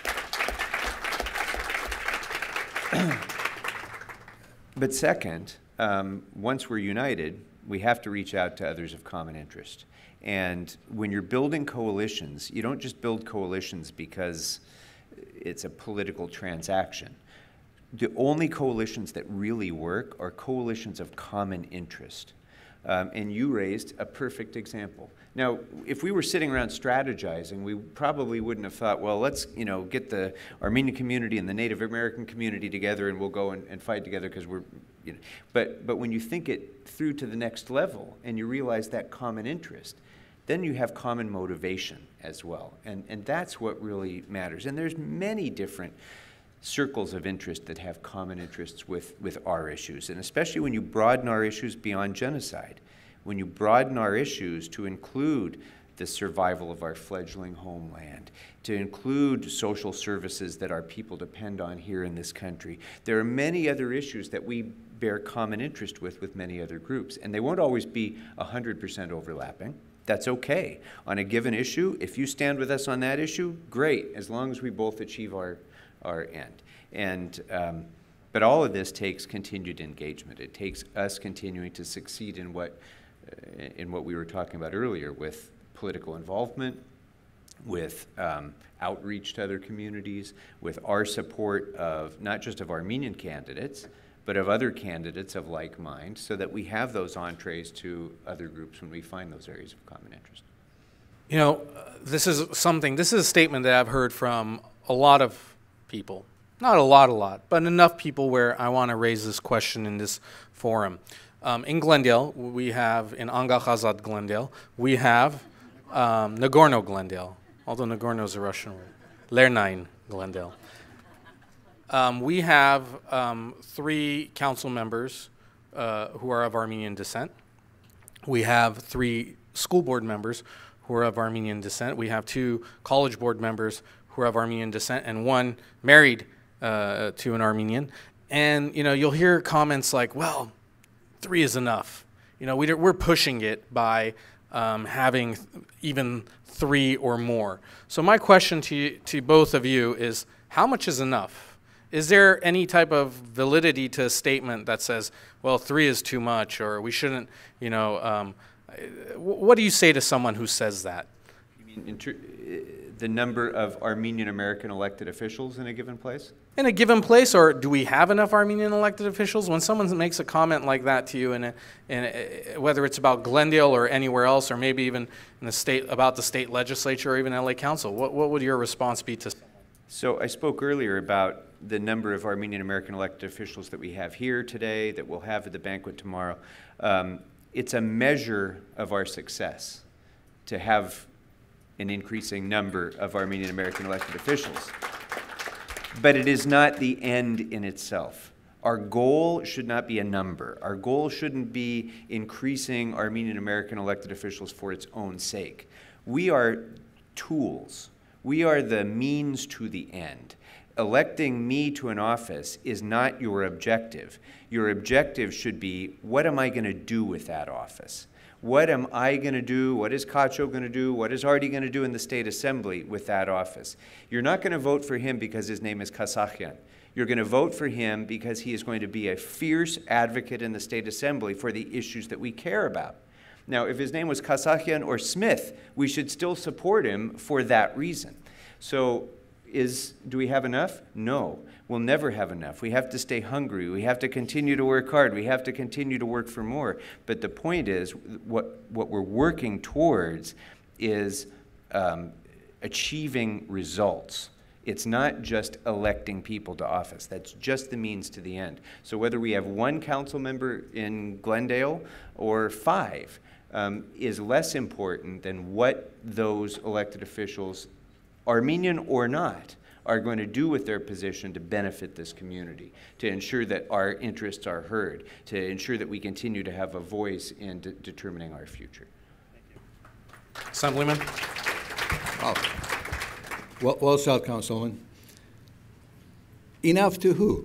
But second, um, once we're united, we have to reach out to others of common interest. And when you're building coalitions, you don't just build coalitions because it's a political transaction. The only coalitions that really work are coalitions of common interest. Um, and you raised a perfect example. Now, if we were sitting around strategizing, we probably wouldn't have thought, well, let's you know, get the Armenian community and the Native American community together and we'll go and, and fight together because we're, you know. But, but when you think it through to the next level and you realize that common interest, then you have common motivation as well. And, and that's what really matters. And there's many different circles of interest that have common interests with, with our issues, and especially when you broaden our issues beyond genocide, when you broaden our issues to include the survival of our fledgling homeland, to include social services that our people depend on here in this country. There are many other issues that we bear common interest with with many other groups, and they won't always be one hundred percent overlapping. That's okay. On a given issue, if you stand with us on that issue, great, as long as we both achieve our our end. And, um, but all of this takes continued engagement. It takes us continuing to succeed in what, uh, in what we were talking about earlier, with political involvement, with um, outreach to other communities, with our support of not just of Armenian candidates, but of other candidates of like mind, so that we have those entrees to other groups when we find those areas of common interest. You know, uh, this is something, this is a statement that I've heard from a lot of people. Not a lot, a lot, but enough people where I want to raise this question in this forum. Um, in Glendale, we have, in ANCA-W R Glendale, we have um, Nagorno Glendale, although Nagorno is a Russian word, Lernain Glendale. Um, we have um, three council members uh, who are of Armenian descent. We have three school board members who are of Armenian descent. We have two college board members who are of Armenian descent, and one married uh, to an Armenian. And you know, you'll hear comments like, well, three is enough. You know, we, we're pushing it by um, having th even three or more. So my question to, you, to both of you is, how much is enough? Is there any type of validity to a statement that says, well, three is too much, or we shouldn't, you know, um, what do you say to someone who says that? You mean in the number of Armenian-American elected officials in a given place? in a given place, or do we have enough Armenian elected officials? When someone makes a comment like that to you, in a, in a, whether it's about Glendale or anywhere else, or maybe even in the state, about the state legislature or even L A Council, what, what would your response be to? So I spoke earlier about the number of Armenian-American elected officials that we have here today, that we'll have at the banquet tomorrow. Um, it's a measure of our success to have an increasing number of Armenian-American elected officials. But it is not the end in itself. Our goal should not be a number. Our goal shouldn't be increasing Armenian-American elected officials for its own sake. We are tools. We are the means to the end. Electing me to an office is not your objective. Your objective should be, what am I going to do with that office? What am I going to do? What is Katcho going to do? What is Ardy going to do in the State Assembly with that office? You're not going to vote for him because his name is Kassakhian. You're going to vote for him because he is going to be a fierce advocate in the State Assembly for the issues that we care about. Now, if his name was Kassakhian or Smith, we should still support him for that reason. So, is, do we have enough? No, we'll never have enough. We have to stay hungry. We have to continue to work hard. We have to continue to work for more. But the point is, what, what we're working towards is um, achieving results. It's not just electing people to office. That's just the means to the end. So whether we have one council member in Glendale or five um, is less important than what those elected officials, Armenian or not, are going to do with their position to benefit this community, to ensure that our interests are heard, to ensure that we continue to have a voice in de determining our future. Thank you. Assemblyman. Wow. Well, well said, Councilman. Enough to who?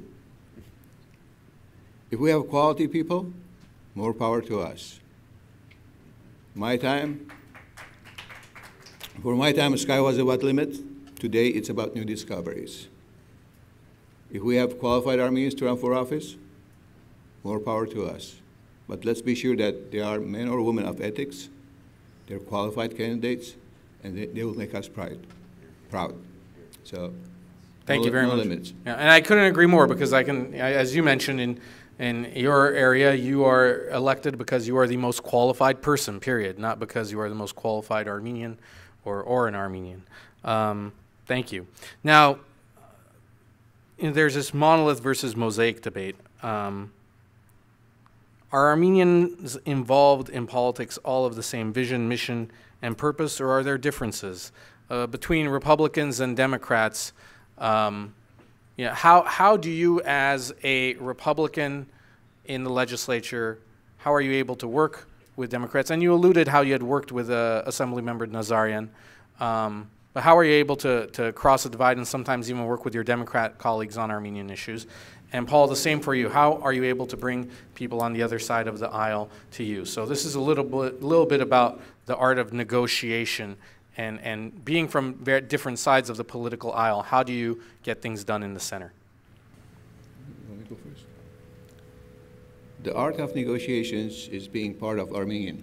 If we have quality people, more power to us. My time, for my time, the sky was about limit. Today, it's about new discoveries. If we have qualified Armenians to run for office, more power to us. But let's be sure that they are men or women of ethics, they're qualified candidates, and they, they will make us proud. proud. So, thank no, you very no much. limits. Yeah, and I couldn't agree more, because I can, as you mentioned, in in your area, you are elected because you are the most qualified person, period, not because you are the most qualified Armenian or, or an Armenian. Um, thank you. Now, you know, there's this monolith versus mosaic debate. Um, are Armenians involved in politics all of the same vision, mission, and purpose, or are there differences uh, between Republicans and Democrats? Um, you know, how, how do you, as a Republican in the legislature, how are you able to work with Democrats? And you alluded how you had worked with uh, Assemblymember Nazarian. Um, but how are you able to, to cross the divide and sometimes even work with your Democrat colleagues on Armenian issues? And Paul, the same for you. How are you able to bring people on the other side of the aisle to you? So this is a little bit, little bit about the art of negotiation and, and being from very different sides of the political aisle. How do you get things done in the center? Let me go first. The art of negotiations is being part of Armenian.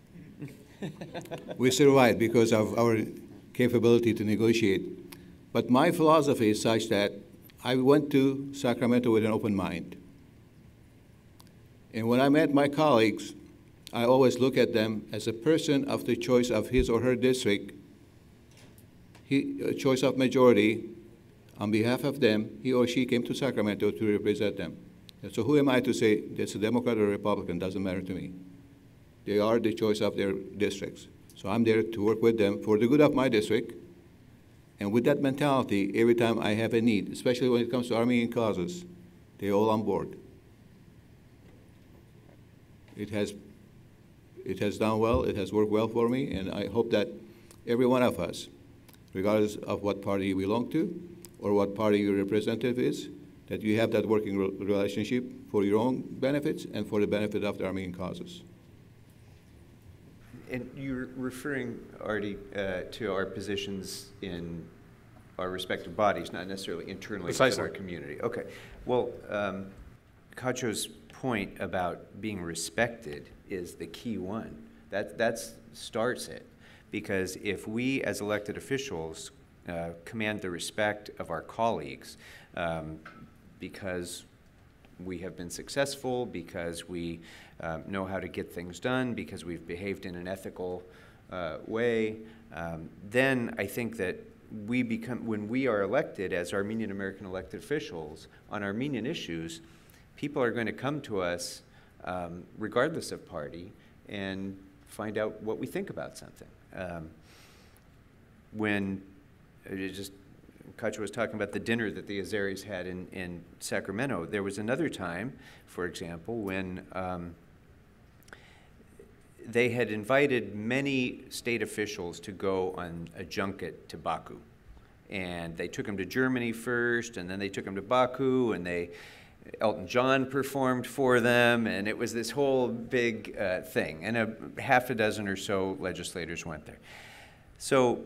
We survived because of our capability to negotiate. But my philosophy is such that I went to Sacramento with an open mind. And when I met my colleagues, I always look at them as a person of the choice of his or her district, he, a choice of majority. On behalf of them, he or she came to Sacramento to represent them. And so who am I to say that's a Democrat or a Republican? Doesn't matter to me. They are the choice of their districts. So I'm there to work with them for the good of my district. And with that mentality, every time I have a need, especially when it comes to Armenian causes, they're all on board. It has, it has done well, it has worked well for me, and I hope that every one of us, regardless of what party you belong to or what party your representative is, that you have that working re relationship for your own benefits and for the benefit of the Armenian causes. And you're referring, Ardy, uh, to our positions in our respective bodies, not necessarily internally in our community. Okay. Well, um, Katcho's point about being respected is the key one. That that's starts it, because if we as elected officials uh, command the respect of our colleagues um, because we have been successful, because we um, know how to get things done, because we've behaved in an ethical uh, way, um, then I think that we become, when we are elected as Armenian-American elected officials on Armenian issues, people are going to come to us um, regardless of party and find out what we think about something. Um, when it just Katcho was talking about the dinner that the Azeris had in, in Sacramento. There was another time, for example, when um, they had invited many state officials to go on a junket to Baku. And they took them to Germany first, and then they took them to Baku, and they, Elton John performed for them, and it was this whole big uh, thing. And a half a dozen or so legislators went there. So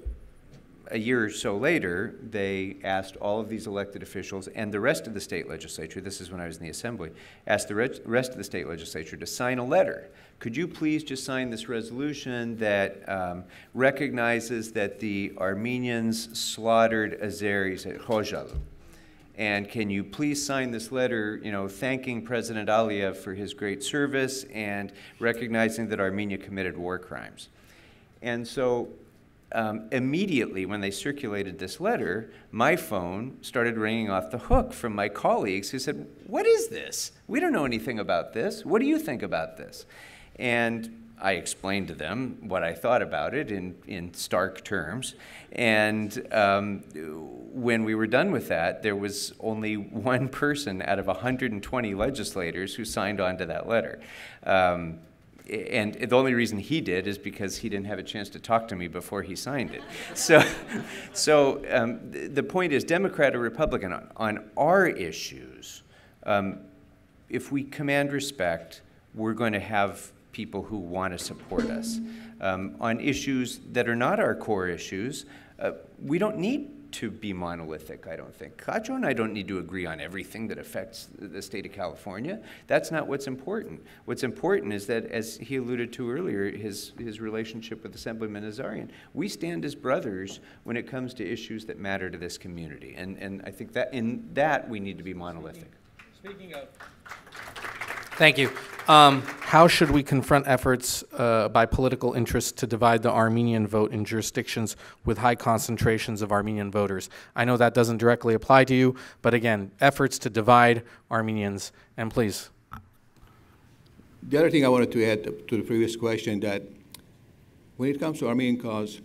a year or so later, they asked all of these elected officials and the rest of the state legislature, this is when I was in the Assembly, asked the rest of the state legislature to sign a letter. Could you please just sign this resolution that um, recognizes that the Armenians slaughtered Azeris at Khojalı? And can you please sign this letter, you know, thanking President Aliyev for his great service and recognizing that Armenia committed war crimes? And so Um, immediately when they circulated this letter, my phone started ringing off the hook from my colleagues who said, what is this? We don't know anything about this. What do you think about this? And I explained to them what I thought about it in, in stark terms. And um, when we were done with that, there was only one person out of one hundred twenty legislators who signed on to that letter. Um, And the only reason he did is because he didn't have a chance to talk to me before he signed it. So, so um, the point is, Democrat or Republican, on, on our issues, um, if we command respect, we're going to have people who want to support us. Um, on issues that are not our core issues, uh, we don't need to be monolithic, I don't think. Katcho and I don't need to agree on everything that affects the state of California. That's not what's important. What's important is that, as he alluded to earlier, his, his relationship with Assemblyman Nazarian. We stand as brothers when it comes to issues that matter to this community. And, and I think that in that we need to be monolithic. Speaking of... Thank you. Um, how should we confront efforts uh, by political interests to divide the Armenian vote in jurisdictions with high concentrations of Armenian voters? I know that doesn't directly apply to you, but again, efforts to divide Armenians, and please. The other thing I wanted to add to the previous question, that when it comes to Armenian cause,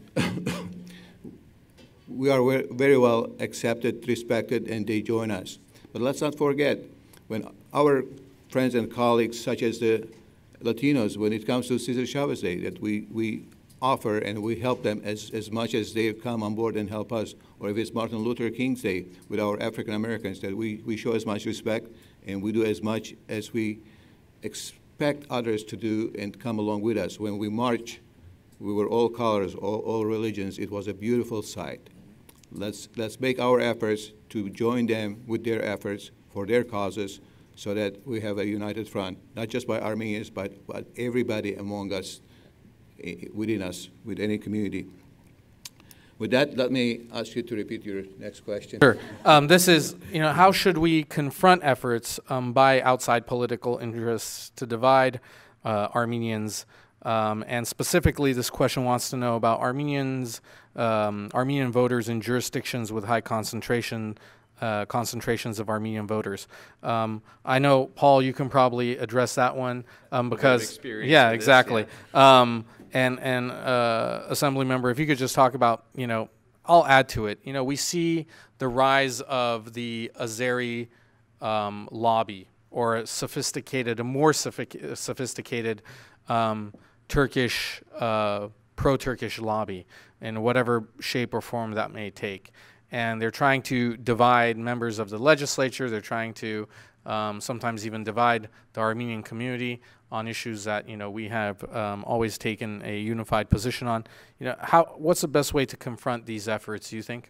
we are very well accepted, respected, and they join us. But let's not forget, when our friends and colleagues, such as the Latinos, when it comes to Cesar Chavez Day, that we, we offer and we help them as, as much as they come on board and help us. Or if it's Martin Luther King's Day with our African Americans, that we, we show as much respect and we do as much as we expect others to do and come along with us. When we march, we were all colors, all, all religions. It was a beautiful sight. Let's, let's make our efforts to join them with their efforts for their causes, so that we have a united front, not just by Armenians, but, but everybody among us, within us, with any community. With that, let me ask you to repeat your next question. Sure. Um, this is, you know, how should we confront efforts um, by outside political interests to divide uh, Armenians? Um, and specifically, this question wants to know about Armenians, um, Armenian voters in jurisdictions with high concentration Uh, concentrations of Armenian voters. Um, I know, Paul, you can probably address that one um, because, yeah, exactly. This, yeah. Um, and and uh, Assemblymember, if you could just talk about, you know, I'll add to it. You know, we see the rise of the Azeri um, lobby, or a sophisticated, a more sophic sophisticated um, Turkish, uh, pro-Turkish lobby in whatever shape or form that may take. And they're trying to divide members of the legislature. They're trying to um, sometimes even divide the Armenian community on issues that, you know, we have um, always taken a unified position on. You know, how, what's the best way to confront these efforts, do you think?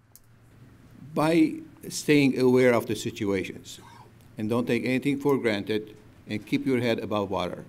By staying aware of the situations, and don't take anything for granted, and keep your head above water.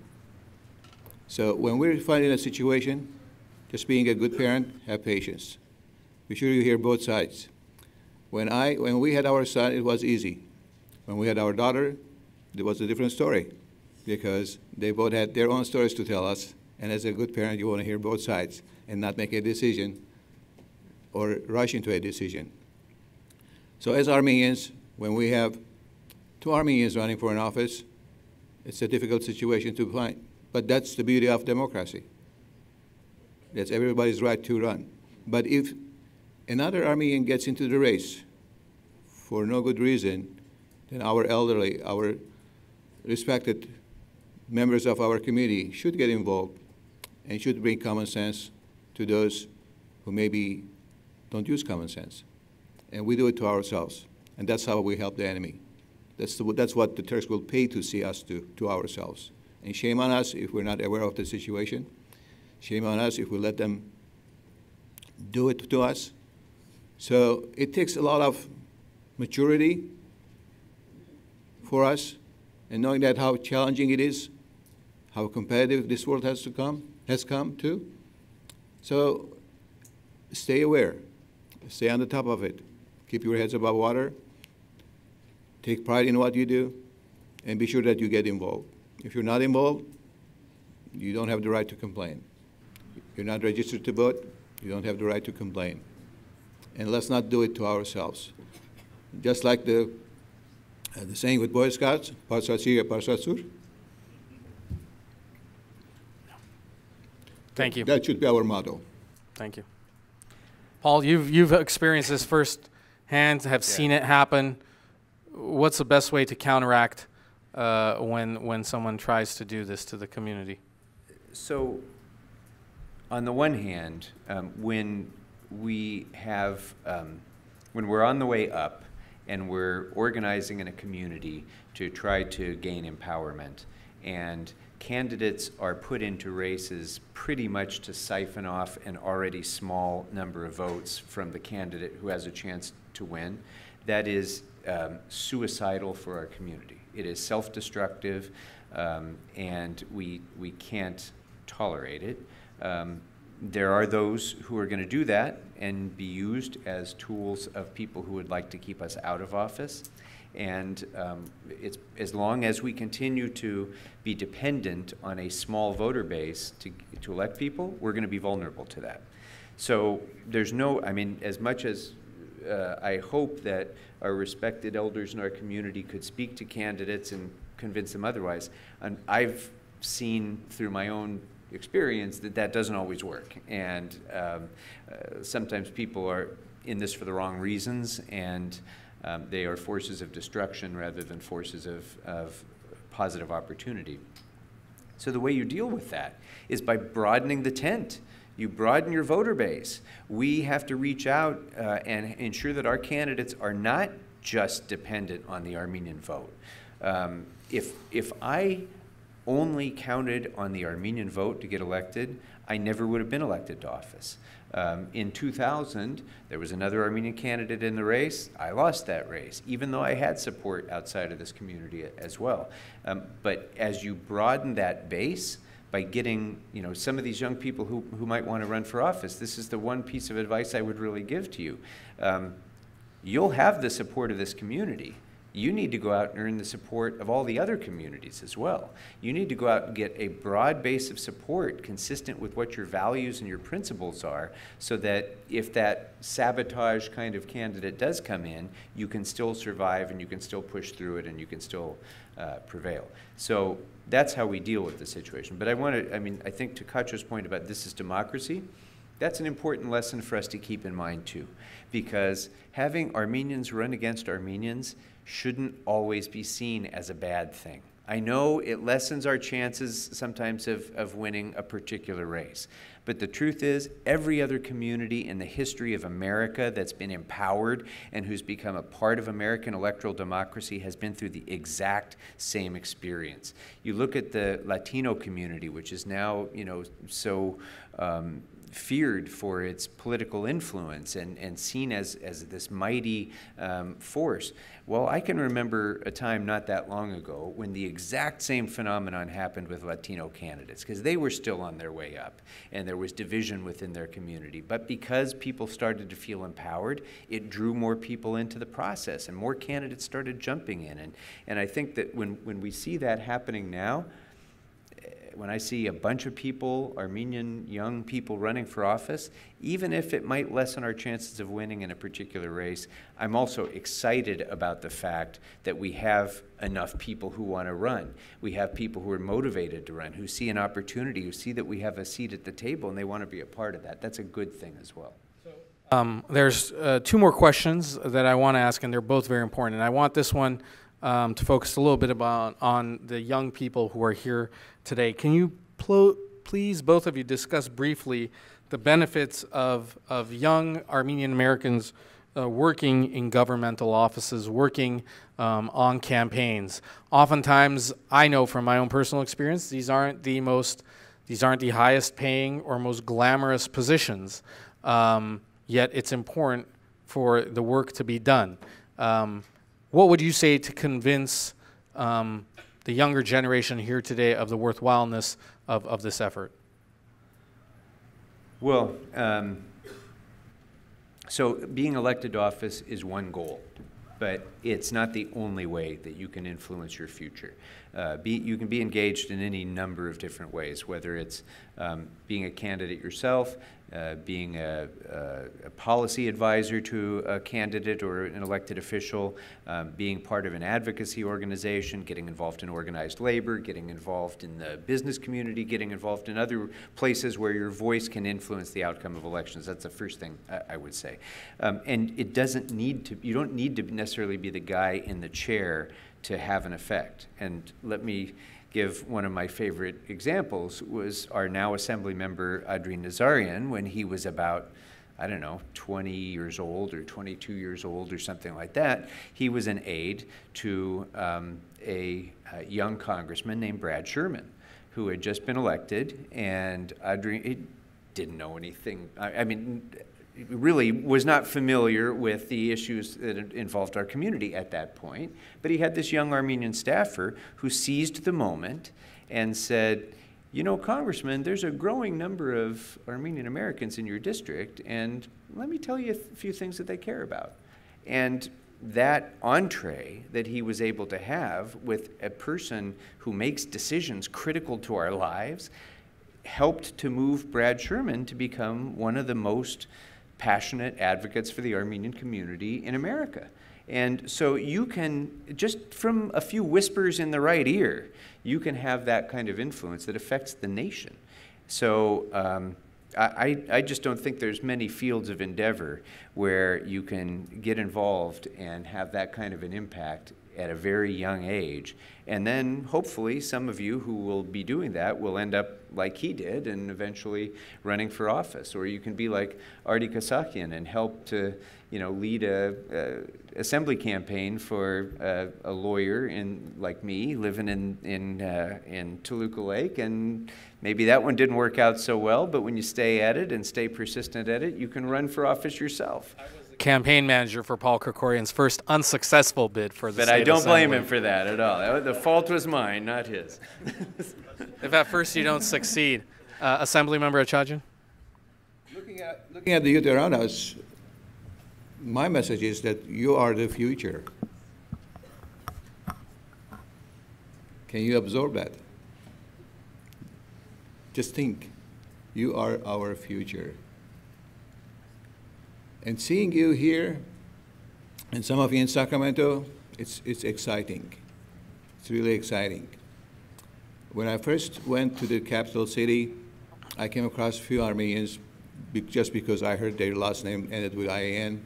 So when we're finding a situation, just being a good parent, have patience. be sure you hear both sides. When, I, when we had our son, it was easy. When we had our daughter, it was a different story because they both had their own stories to tell us. And as a good parent, you want to hear both sides and not make a decision or rush into a decision. So as Armenians, when we have two Armenians running for an office, it's a difficult situation to find. But that's the beauty of democracy. That's everybody's right to run. But if another Armenian gets into the race for no good reason, then our elderly, our respected members of our community should get involved and should bring common sense to those who maybe don't use common sense. And we do it to ourselves. And that's how we help the enemy. That's, the, that's what the Turks will pay to see us do to ourselves. And shame on us if we're not aware of the situation. Shame on us if we let them do it to us. So it takes a lot of maturity for us, and knowing that how challenging it is, how competitive this world has to come, has come to. So stay aware, stay on the top of it, keep your heads above water, take pride in what you do, and be sure that you get involved. If you're not involved, you don't have the right to complain. You're not registered to vote, you don't have the right to complain. And let's not do it to ourselves. Just like the, uh, the saying with Boy Scouts, Parsatsir, Parsatsur. Thank you. That should be our motto. Thank you. Paul, you've, you've experienced this firsthand, have yeah. seen it happen. What's the best way to counteract uh, when, when someone tries to do this to the community? So, on the one hand, um, when we have, um, when we're on the way up and we're organizing in a community to try to gain empowerment, and candidates are put into races pretty much to siphon off an already small number of votes from the candidate who has a chance to win, that is um, suicidal for our community. It is self-destructive, um, and we, we can't tolerate it. Um, there are those who are going to do that and be used as tools of people who would like to keep us out of office. And um, it's, as long as we continue to be dependent on a small voter base to, to elect people, we're going to be vulnerable to that. So there's no, I mean, as much as uh, I hope that our respected elders in our community could speak to candidates and convince them otherwise, and I've seen through my own experience that that doesn't always work. And um, uh, sometimes people are in this for the wrong reasons, and Um, they are forces of destruction rather than forces of, of positive opportunity. So the way you deal with that is by broadening the tent. You broaden your voter base. We have to reach out uh, and ensure that our candidates are not just dependent on the Armenian vote. Um, if, if I only counted on the Armenian vote to get elected, I never would have been elected to office. Um, in two thousand, there was another Armenian candidate in the race. I lost that race, even though I had support outside of this community as well. Um, but as you broaden that base by getting, you know, some of these young people who, who might want to run for office, this is the one piece of advice I would really give to you. Um, you'll have the support of this community. You need to go out and earn the support of all the other communities as well. You need to go out and get a broad base of support consistent with what your values and your principles are, so that if that sabotage kind of candidate does come in, you can still survive and you can still push through it and you can still uh, prevail. So that's how we deal with the situation. But I want to, I mean, I think to Katcho's point about this is democracy, that's an important lesson for us to keep in mind too, because having Armenians run against Armenians shouldn't always be seen as a bad thing. I know it lessens our chances sometimes of, of winning a particular race, but the truth is every other community in the history of America that's been empowered and who's become a part of American electoral democracy has been through the exact same experience. You look at the Latino community, which is now, you know, so um, feared for its political influence and, and seen as, as this mighty um, force. Well, I can remember a time not that long ago when the exact same phenomenon happened with Latino candidates, because they were still on their way up and there was division within their community. But because people started to feel empowered, it drew more people into the process and more candidates started jumping in. And, and I think that when, when we see that happening now, when I see a bunch of people, Armenian young people running for office, even if it might lessen our chances of winning in a particular race, I'm also excited about the fact that we have enough people who want to run. We have people who are motivated to run, who see an opportunity, who see that we have a seat at the table and they want to be a part of that. That's a good thing as well. Um, there's uh, two more questions that I want to ask, and they're both very important. And I want this one Um, to focus a little bit about on the young people who are here today. Can you pl please, both of you, discuss briefly the benefits of, of young Armenian Americans uh, working in governmental offices, working um, on campaigns? Oftentimes, I know from my own personal experience, these aren't the most, these aren't the highest paying or most glamorous positions, um, yet it's important for the work to be done. Um, What would you say to convince um, the younger generation here today of the worthwhileness of, of this effort? Well, um, so being elected to office is one goal, but it's not the only way that you can influence your future. Uh, be, you can be engaged in any number of different ways, whether it's um, being a candidate yourself, uh, being a, a, a policy advisor to a candidate or an elected official, um, being part of an advocacy organization, getting involved in organized labor, getting involved in the business community, getting involved in other places where your voice can influence the outcome of elections. That's the first thing I, I would say. Um, and it doesn't need to, you don't need to necessarily be the guy in the chair to have an effect. And let me give one of my favorite examples was our now Assemblymember Ardy Nazarian when he was about, I don't know, twenty years old or twenty-two years old or something like that. He was an aide to um, a, a young congressman named Brad Sherman who had just been elected, and Ardy didn't know anything. I, I mean, really was not familiar with the issues that involved our community at that point, but he had this young Armenian staffer who seized the moment and said, you know, Congressman, there's a growing number of Armenian Americans in your district, and let me tell you a few things that they care about. And that entree that he was able to have with a person who makes decisions critical to our lives helped to move Brad Sherman to become one of the most passionate advocates for the Armenian community in America. And so you can, just from a few whispers in the right ear, you can have that kind of influence that affects the nation. So um, I, I just don't think there's many fields of endeavor where you can get involved and have that kind of an impact at a very young age. And then hopefully some of you who will be doing that will end up like he did and eventually running for office. Or you can be like Ardy Kassakhian and help to, you know, lead a, a assembly campaign for a, a lawyer in, like me, living in, in, uh, in Toluca Lake. And maybe that one didn't work out so well, but when you stay at it and stay persistent at it, you can run for office yourself. Campaign manager for Paul Krekorian's first unsuccessful bid for the but state I don't assembly. blame him for that at all. The fault was mine, not his. If at first you don't succeed. Uh, Assemblymember Achadjian? Looking at, looking at the youth around us, my message is that you are the future. Can you absorb that? Just think, you are our future. And seeing you here, and some of you in Sacramento, it's, it's exciting. It's really exciting. When I first went to the capital city, I came across a few Armenians be just because I heard their last name ended with I A N.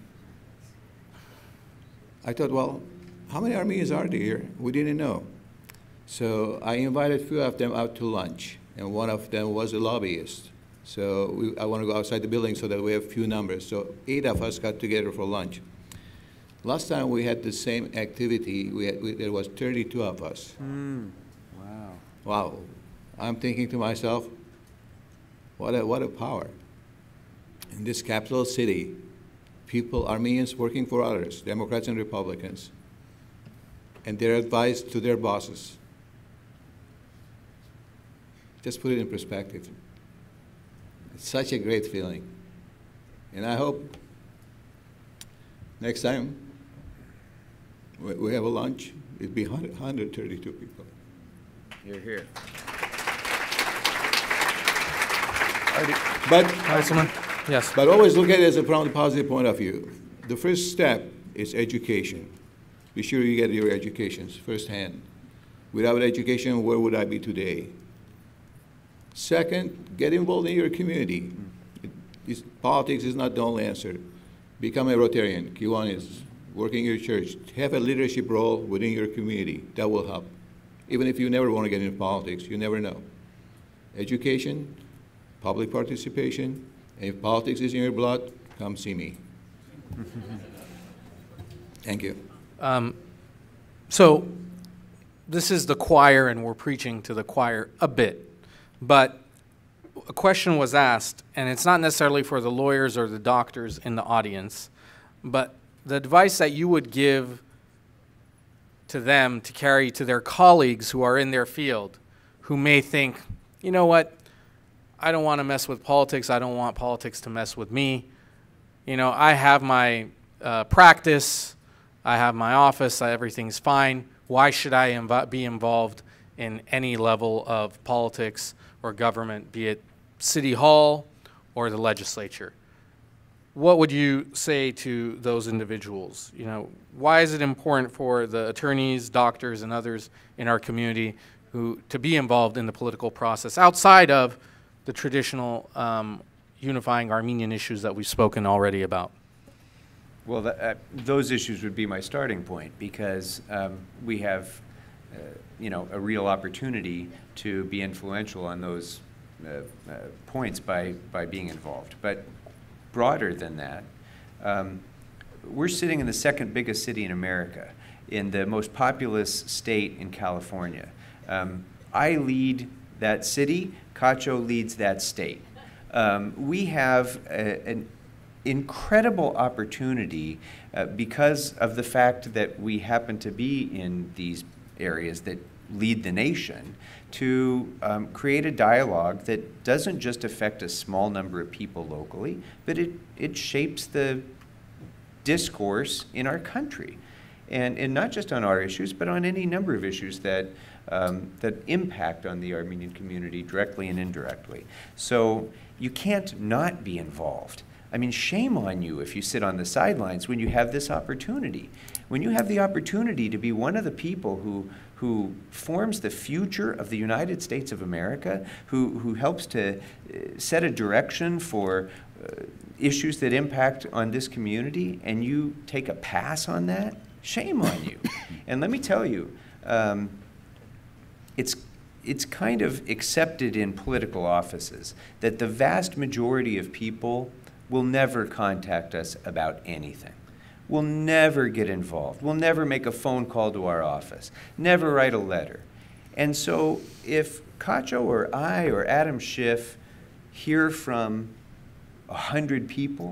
I thought, well, how many Armenians are there here? We didn't know. So I invited a few of them out to lunch, and one of them was a lobbyist. So we, I want to go outside the building so that we have few numbers. So eight of us got together for lunch. Last time we had the same activity, we had, we, there was thirty-two of us. Mm. Wow. Wow. I'm thinking to myself, what a, what a power. in this capital city, people, Armenians working for others, Democrats and Republicans, and their advice to their bosses. Just put it in perspective. It's such a great feeling. And I hope next time we we have a lunch, it'd be one hundred thirty-two people. You're here. But, Councilman? Yes. but always look at it as a from the positive point of view. The first step is education. Be sure you get your educations firsthand. Without education, where would I be today? Second, get involved in your community. It, it's, politics is not the only answer. Become a Rotarian, Kiwanis, work in your church. Have a leadership role within your community. That will help. Even if you never want to get into politics, you never know. Education, public participation, and if politics is in your blood, come see me. Thank you. Um, so this is the choir, and we're preaching to the choir a bit. But a question was asked, and it's not necessarily for the lawyers or the doctors in the audience, but the advice that you would give to them to carry to their colleagues who are in their field, who may think, you know what, I don't want to mess with politics. I don't want politics to mess with me. You know, I have my uh, practice. I have my office. Everything's fine. Why should I inv- be involved in any level of politics or government, be it City Hall or the legislature? What would you say to those individuals? You know, why is it important for the attorneys, doctors, and others in our community who to be involved in the political process outside of the traditional um, unifying Armenian issues that we've spoken already about? Well, that, uh, those issues would be my starting point, because um, we have, uh, you know, a real opportunity to be influential on those uh, uh, points by, by being involved. But broader than that, um, we're sitting in the second biggest city in America, in the most populous state in California. Um, I lead that city, Katcho leads that state. Um, we have a, an incredible opportunity uh, because of the fact that we happen to be in these areas that lead the nation, to um, create a dialogue that doesn't just affect a small number of people locally, but it, it shapes the discourse in our country. And, and not just on our issues, but on any number of issues that, um, that impact on the Armenian community directly and indirectly. So you can't not be involved. I mean, shame on you if you sit on the sidelines when you have this opportunity. When you have the opportunity to be one of the people who, who forms the future of the United States of America, who, who helps to set a direction for uh, issues that impact on this community, and you take a pass on that, shame on you. And let me tell you, um, it's, it's kind of accepted in political offices that the vast majority of people will never contact us about anything. We'll never get involved. We'll never make a phone call to our office, never write a letter. And so if Katcho or I or Adam Schiff hear from one hundred people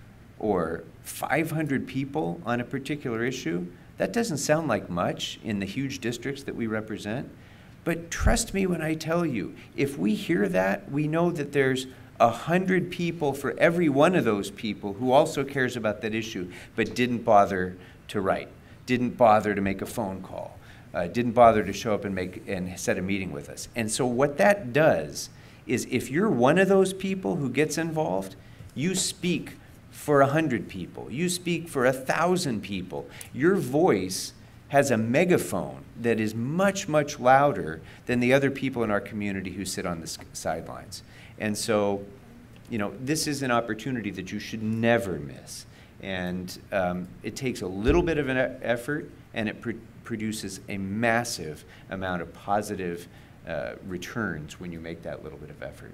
or five hundred people on a particular issue, that doesn't sound like much in the huge districts that we represent. But trust me when I tell you, if we hear that, we know that there's a hundred people for every one of those people who also cares about that issue, but didn't bother to write, didn't bother to make a phone call, uh, didn't bother to show up and make and set a meeting with us. And so what that does is, if you're one of those people who gets involved, you speak for a hundred people, you speak for a thousand people. Your voice has a megaphone that is much, much louder than the other people in our community who sit on the sidelines. And so, you know, this is an opportunity that you should never miss. And um, it takes a little bit of an e- effort, and it pr- produces a massive amount of positive uh, returns when you make that little bit of effort.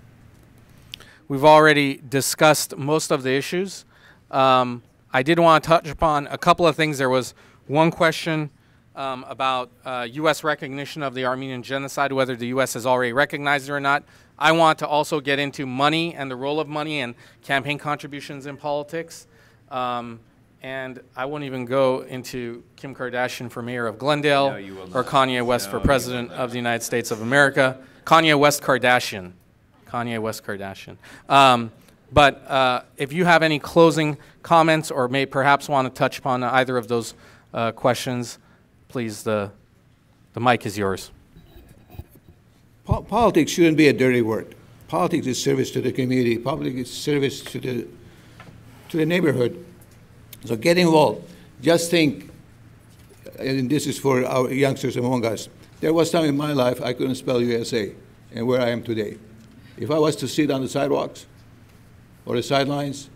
We've already discussed most of the issues. Um, I did want to touch upon a couple of things. There was one question um, about uh, U S recognition of the Armenian genocide, whether the U S has already recognized it or not. I want to also get into money and the role of money and campaign contributions in politics. Um, and I won't even go into Kim Kardashian for mayor of Glendale No, you will or not. Kanye West No, for you president will not. of the United States of America. Kanye West Kardashian. Kanye West Kardashian. Um, but uh, if you have any closing comments or may perhaps want to touch upon either of those uh, questions, please, the, the mic is yours. Po politics shouldn't be a dirty word. Politics is service to the community. Politics is service to the, to the neighborhood. So get involved. Just think, and this is for our youngsters among us, there was time in my life I couldn't spell U S A and where I am today. If I was to sit on the sidewalks or the sidelines,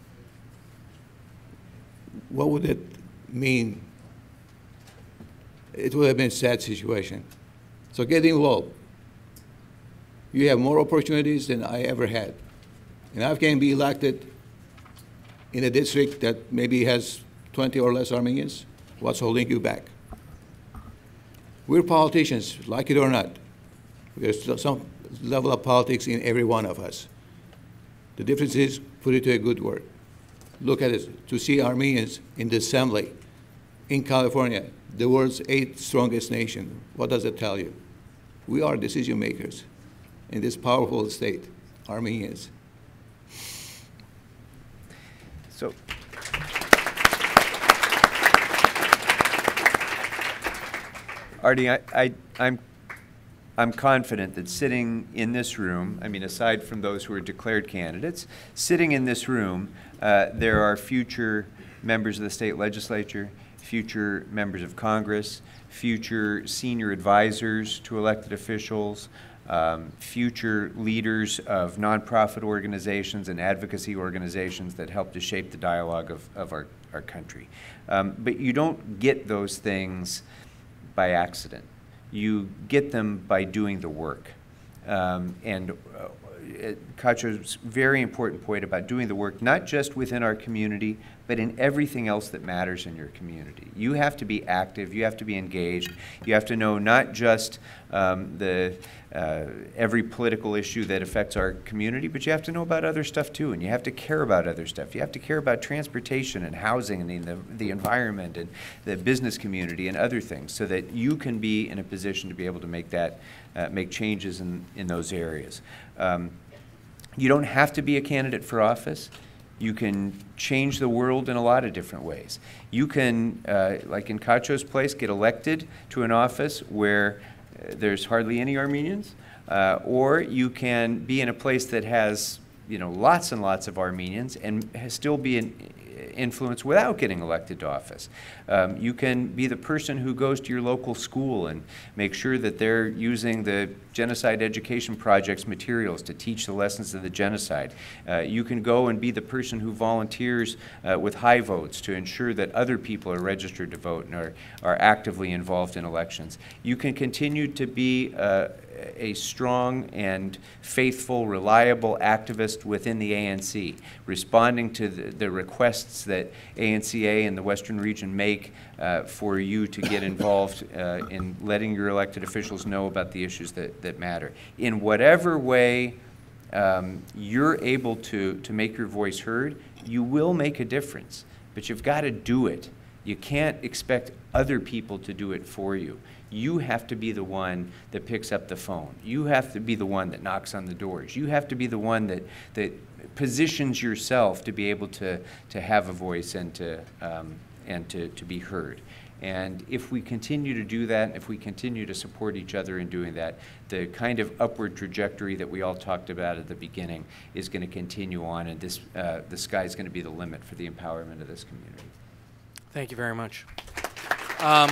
what would it mean? It would have been a sad situation. So get involved. You have more opportunities than I ever had. And I can be elected in a district that maybe has twenty or less Armenians. What's holding you back? We're politicians, like it or not. There's some level of politics in every one of us. The difference is, put it to a good word. Look at it, to see Armenians in the Assembly, in California, the world's eighth strongest nation. What does it tell you? We are decision makers in this powerful state, Armenians. So, Ardy, I, I, I'm, I'm confident that sitting in this room, I mean, aside from those who are declared candidates, sitting in this room, uh, there are future members of the state legislature, future members of Congress, future senior advisors to elected officials, Um, future leaders of nonprofit organizations and advocacy organizations that help to shape the dialogue of, of our, our country. Um, but you don't get those things by accident. You get them by doing the work. Um, and uh, Katcho's very important point about doing the work, not just within our community, but in everything else that matters in your community. You have to be active, you have to be engaged, you have to know not just um, the, uh, every political issue that affects our community, but you have to know about other stuff too, and you have to care about other stuff. You have to care about transportation and housing and the, the environment and the business community and other things, so that you can be in a position to be able to make that, uh, make changes in, in those areas. Um, you don't have to be a candidate for office. You can change the world in a lot of different ways. You can, uh, like in Katcho's place, get elected to an office where uh, there's hardly any Armenians, uh, or you can be in a place that has, you know, lots and lots of Armenians and still be an influence without getting elected to office. Um, you can be the person who goes to your local school and make sure that they're using the Genocide Education Project's materials to teach the lessons of the genocide. Uh, you can go and be the person who volunteers uh, with high votes to ensure that other people are registered to vote and are, are actively involved in elections. You can continue to be uh, a strong and faithful, reliable activist within the A N C, responding to the, the requests that A N C A and the Western region make uh, for you to get involved uh, in letting your elected officials know about the issues that, that matter. In whatever way um, you're able to, to make your voice heard, you will make a difference, but you've got to do it. You can't expect other people to do it for you. You have to be the one that picks up the phone. You have to be the one that knocks on the doors. You have to be the one that, that positions yourself to be able to, to have a voice and, to, um, and to, to be heard. And if we continue to do that, if we continue to support each other in doing that, the kind of upward trajectory that we all talked about at the beginning is going to continue on, and this, uh, the sky is going to be the limit for the empowerment of this community. Thank you very much. Um,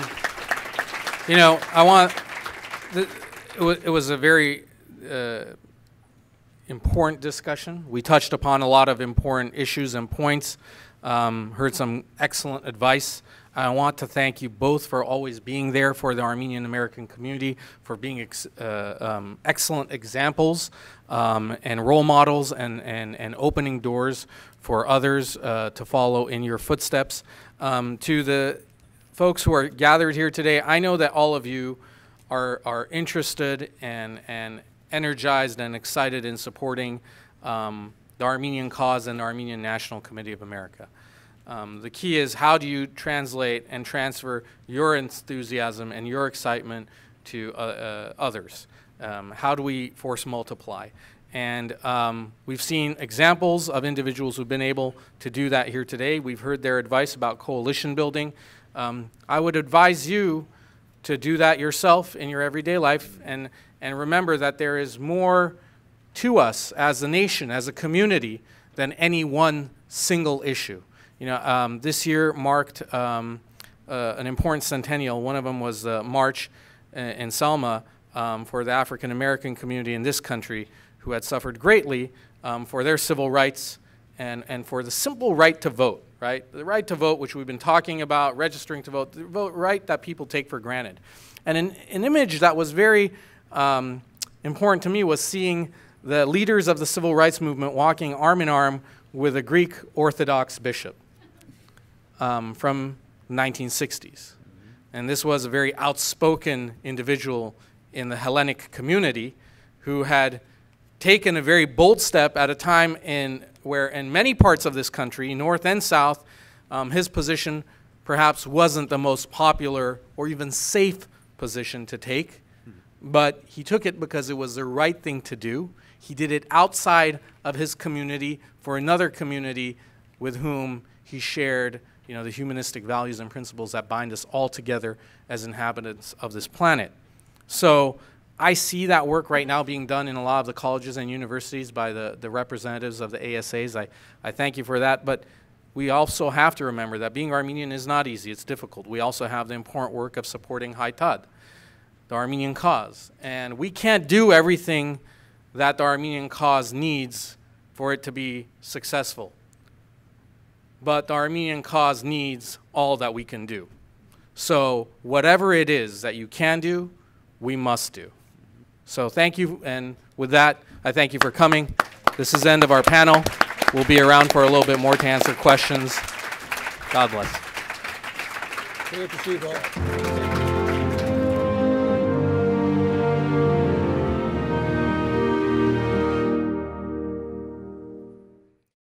You know, I want, it, was, it was a very uh, important discussion. We touched upon a lot of important issues and points, um, heard some excellent advice. I want to thank you both for always being there for the Armenian-American community, for being ex uh, um, excellent examples um, and role models and, and, and opening doors for others uh, to follow in your footsteps. Um, to the folks who are gathered here today, I know that all of you are, are interested and, and energized and excited in supporting um, the Armenian Cause and the Armenian National Committee of America. Um, the key is, how do you translate and transfer your enthusiasm and your excitement to uh, uh, others? Um, how do we force multiply? And um, we've seen examples of individuals who've been able to do that here today. We've heard their advice about coalition building. Um, I would advise you to do that yourself in your everyday life, and, and remember that there is more to us as a nation, as a community, than any one single issue. You know, um, this year marked um, uh, an important centennial. One of them was the march uh, in Selma um, for the African American community in this country, who had suffered greatly um, for their civil rights and, and for the simple right to vote, right? The right to vote, which we've been talking about, registering to vote, the vote right that people take for granted. And an, an image that was very um, important to me was seeing the leaders of the civil rights movement walking arm in arm with a Greek Orthodox bishop um, from the nineteen sixties. And this was a very outspoken individual in the Hellenic community who had taken a very bold step at a time in where in many parts of this country, north and south, um, his position perhaps wasn't the most popular or even safe position to take, but he took it because it was the right thing to do. He did it outside of his community for another community with whom he shared, you know, the humanistic values and principles that bind us all together as inhabitants of this planet. So I see that work right now being done in a lot of the colleges and universities by the, the representatives of the A S As. I, I thank you for that, but we also have to remember that being Armenian is not easy, it's difficult. We also have the important work of supporting Haytad, the Armenian Cause. And we can't do everything that the Armenian Cause needs for it to be successful. But the Armenian Cause needs all that we can do. So whatever it is that you can do, we must do. So thank you, and with that, I thank you for coming. This is the end of our panel. We'll be around for a little bit more to answer questions. God bless. Good to see you, Paul.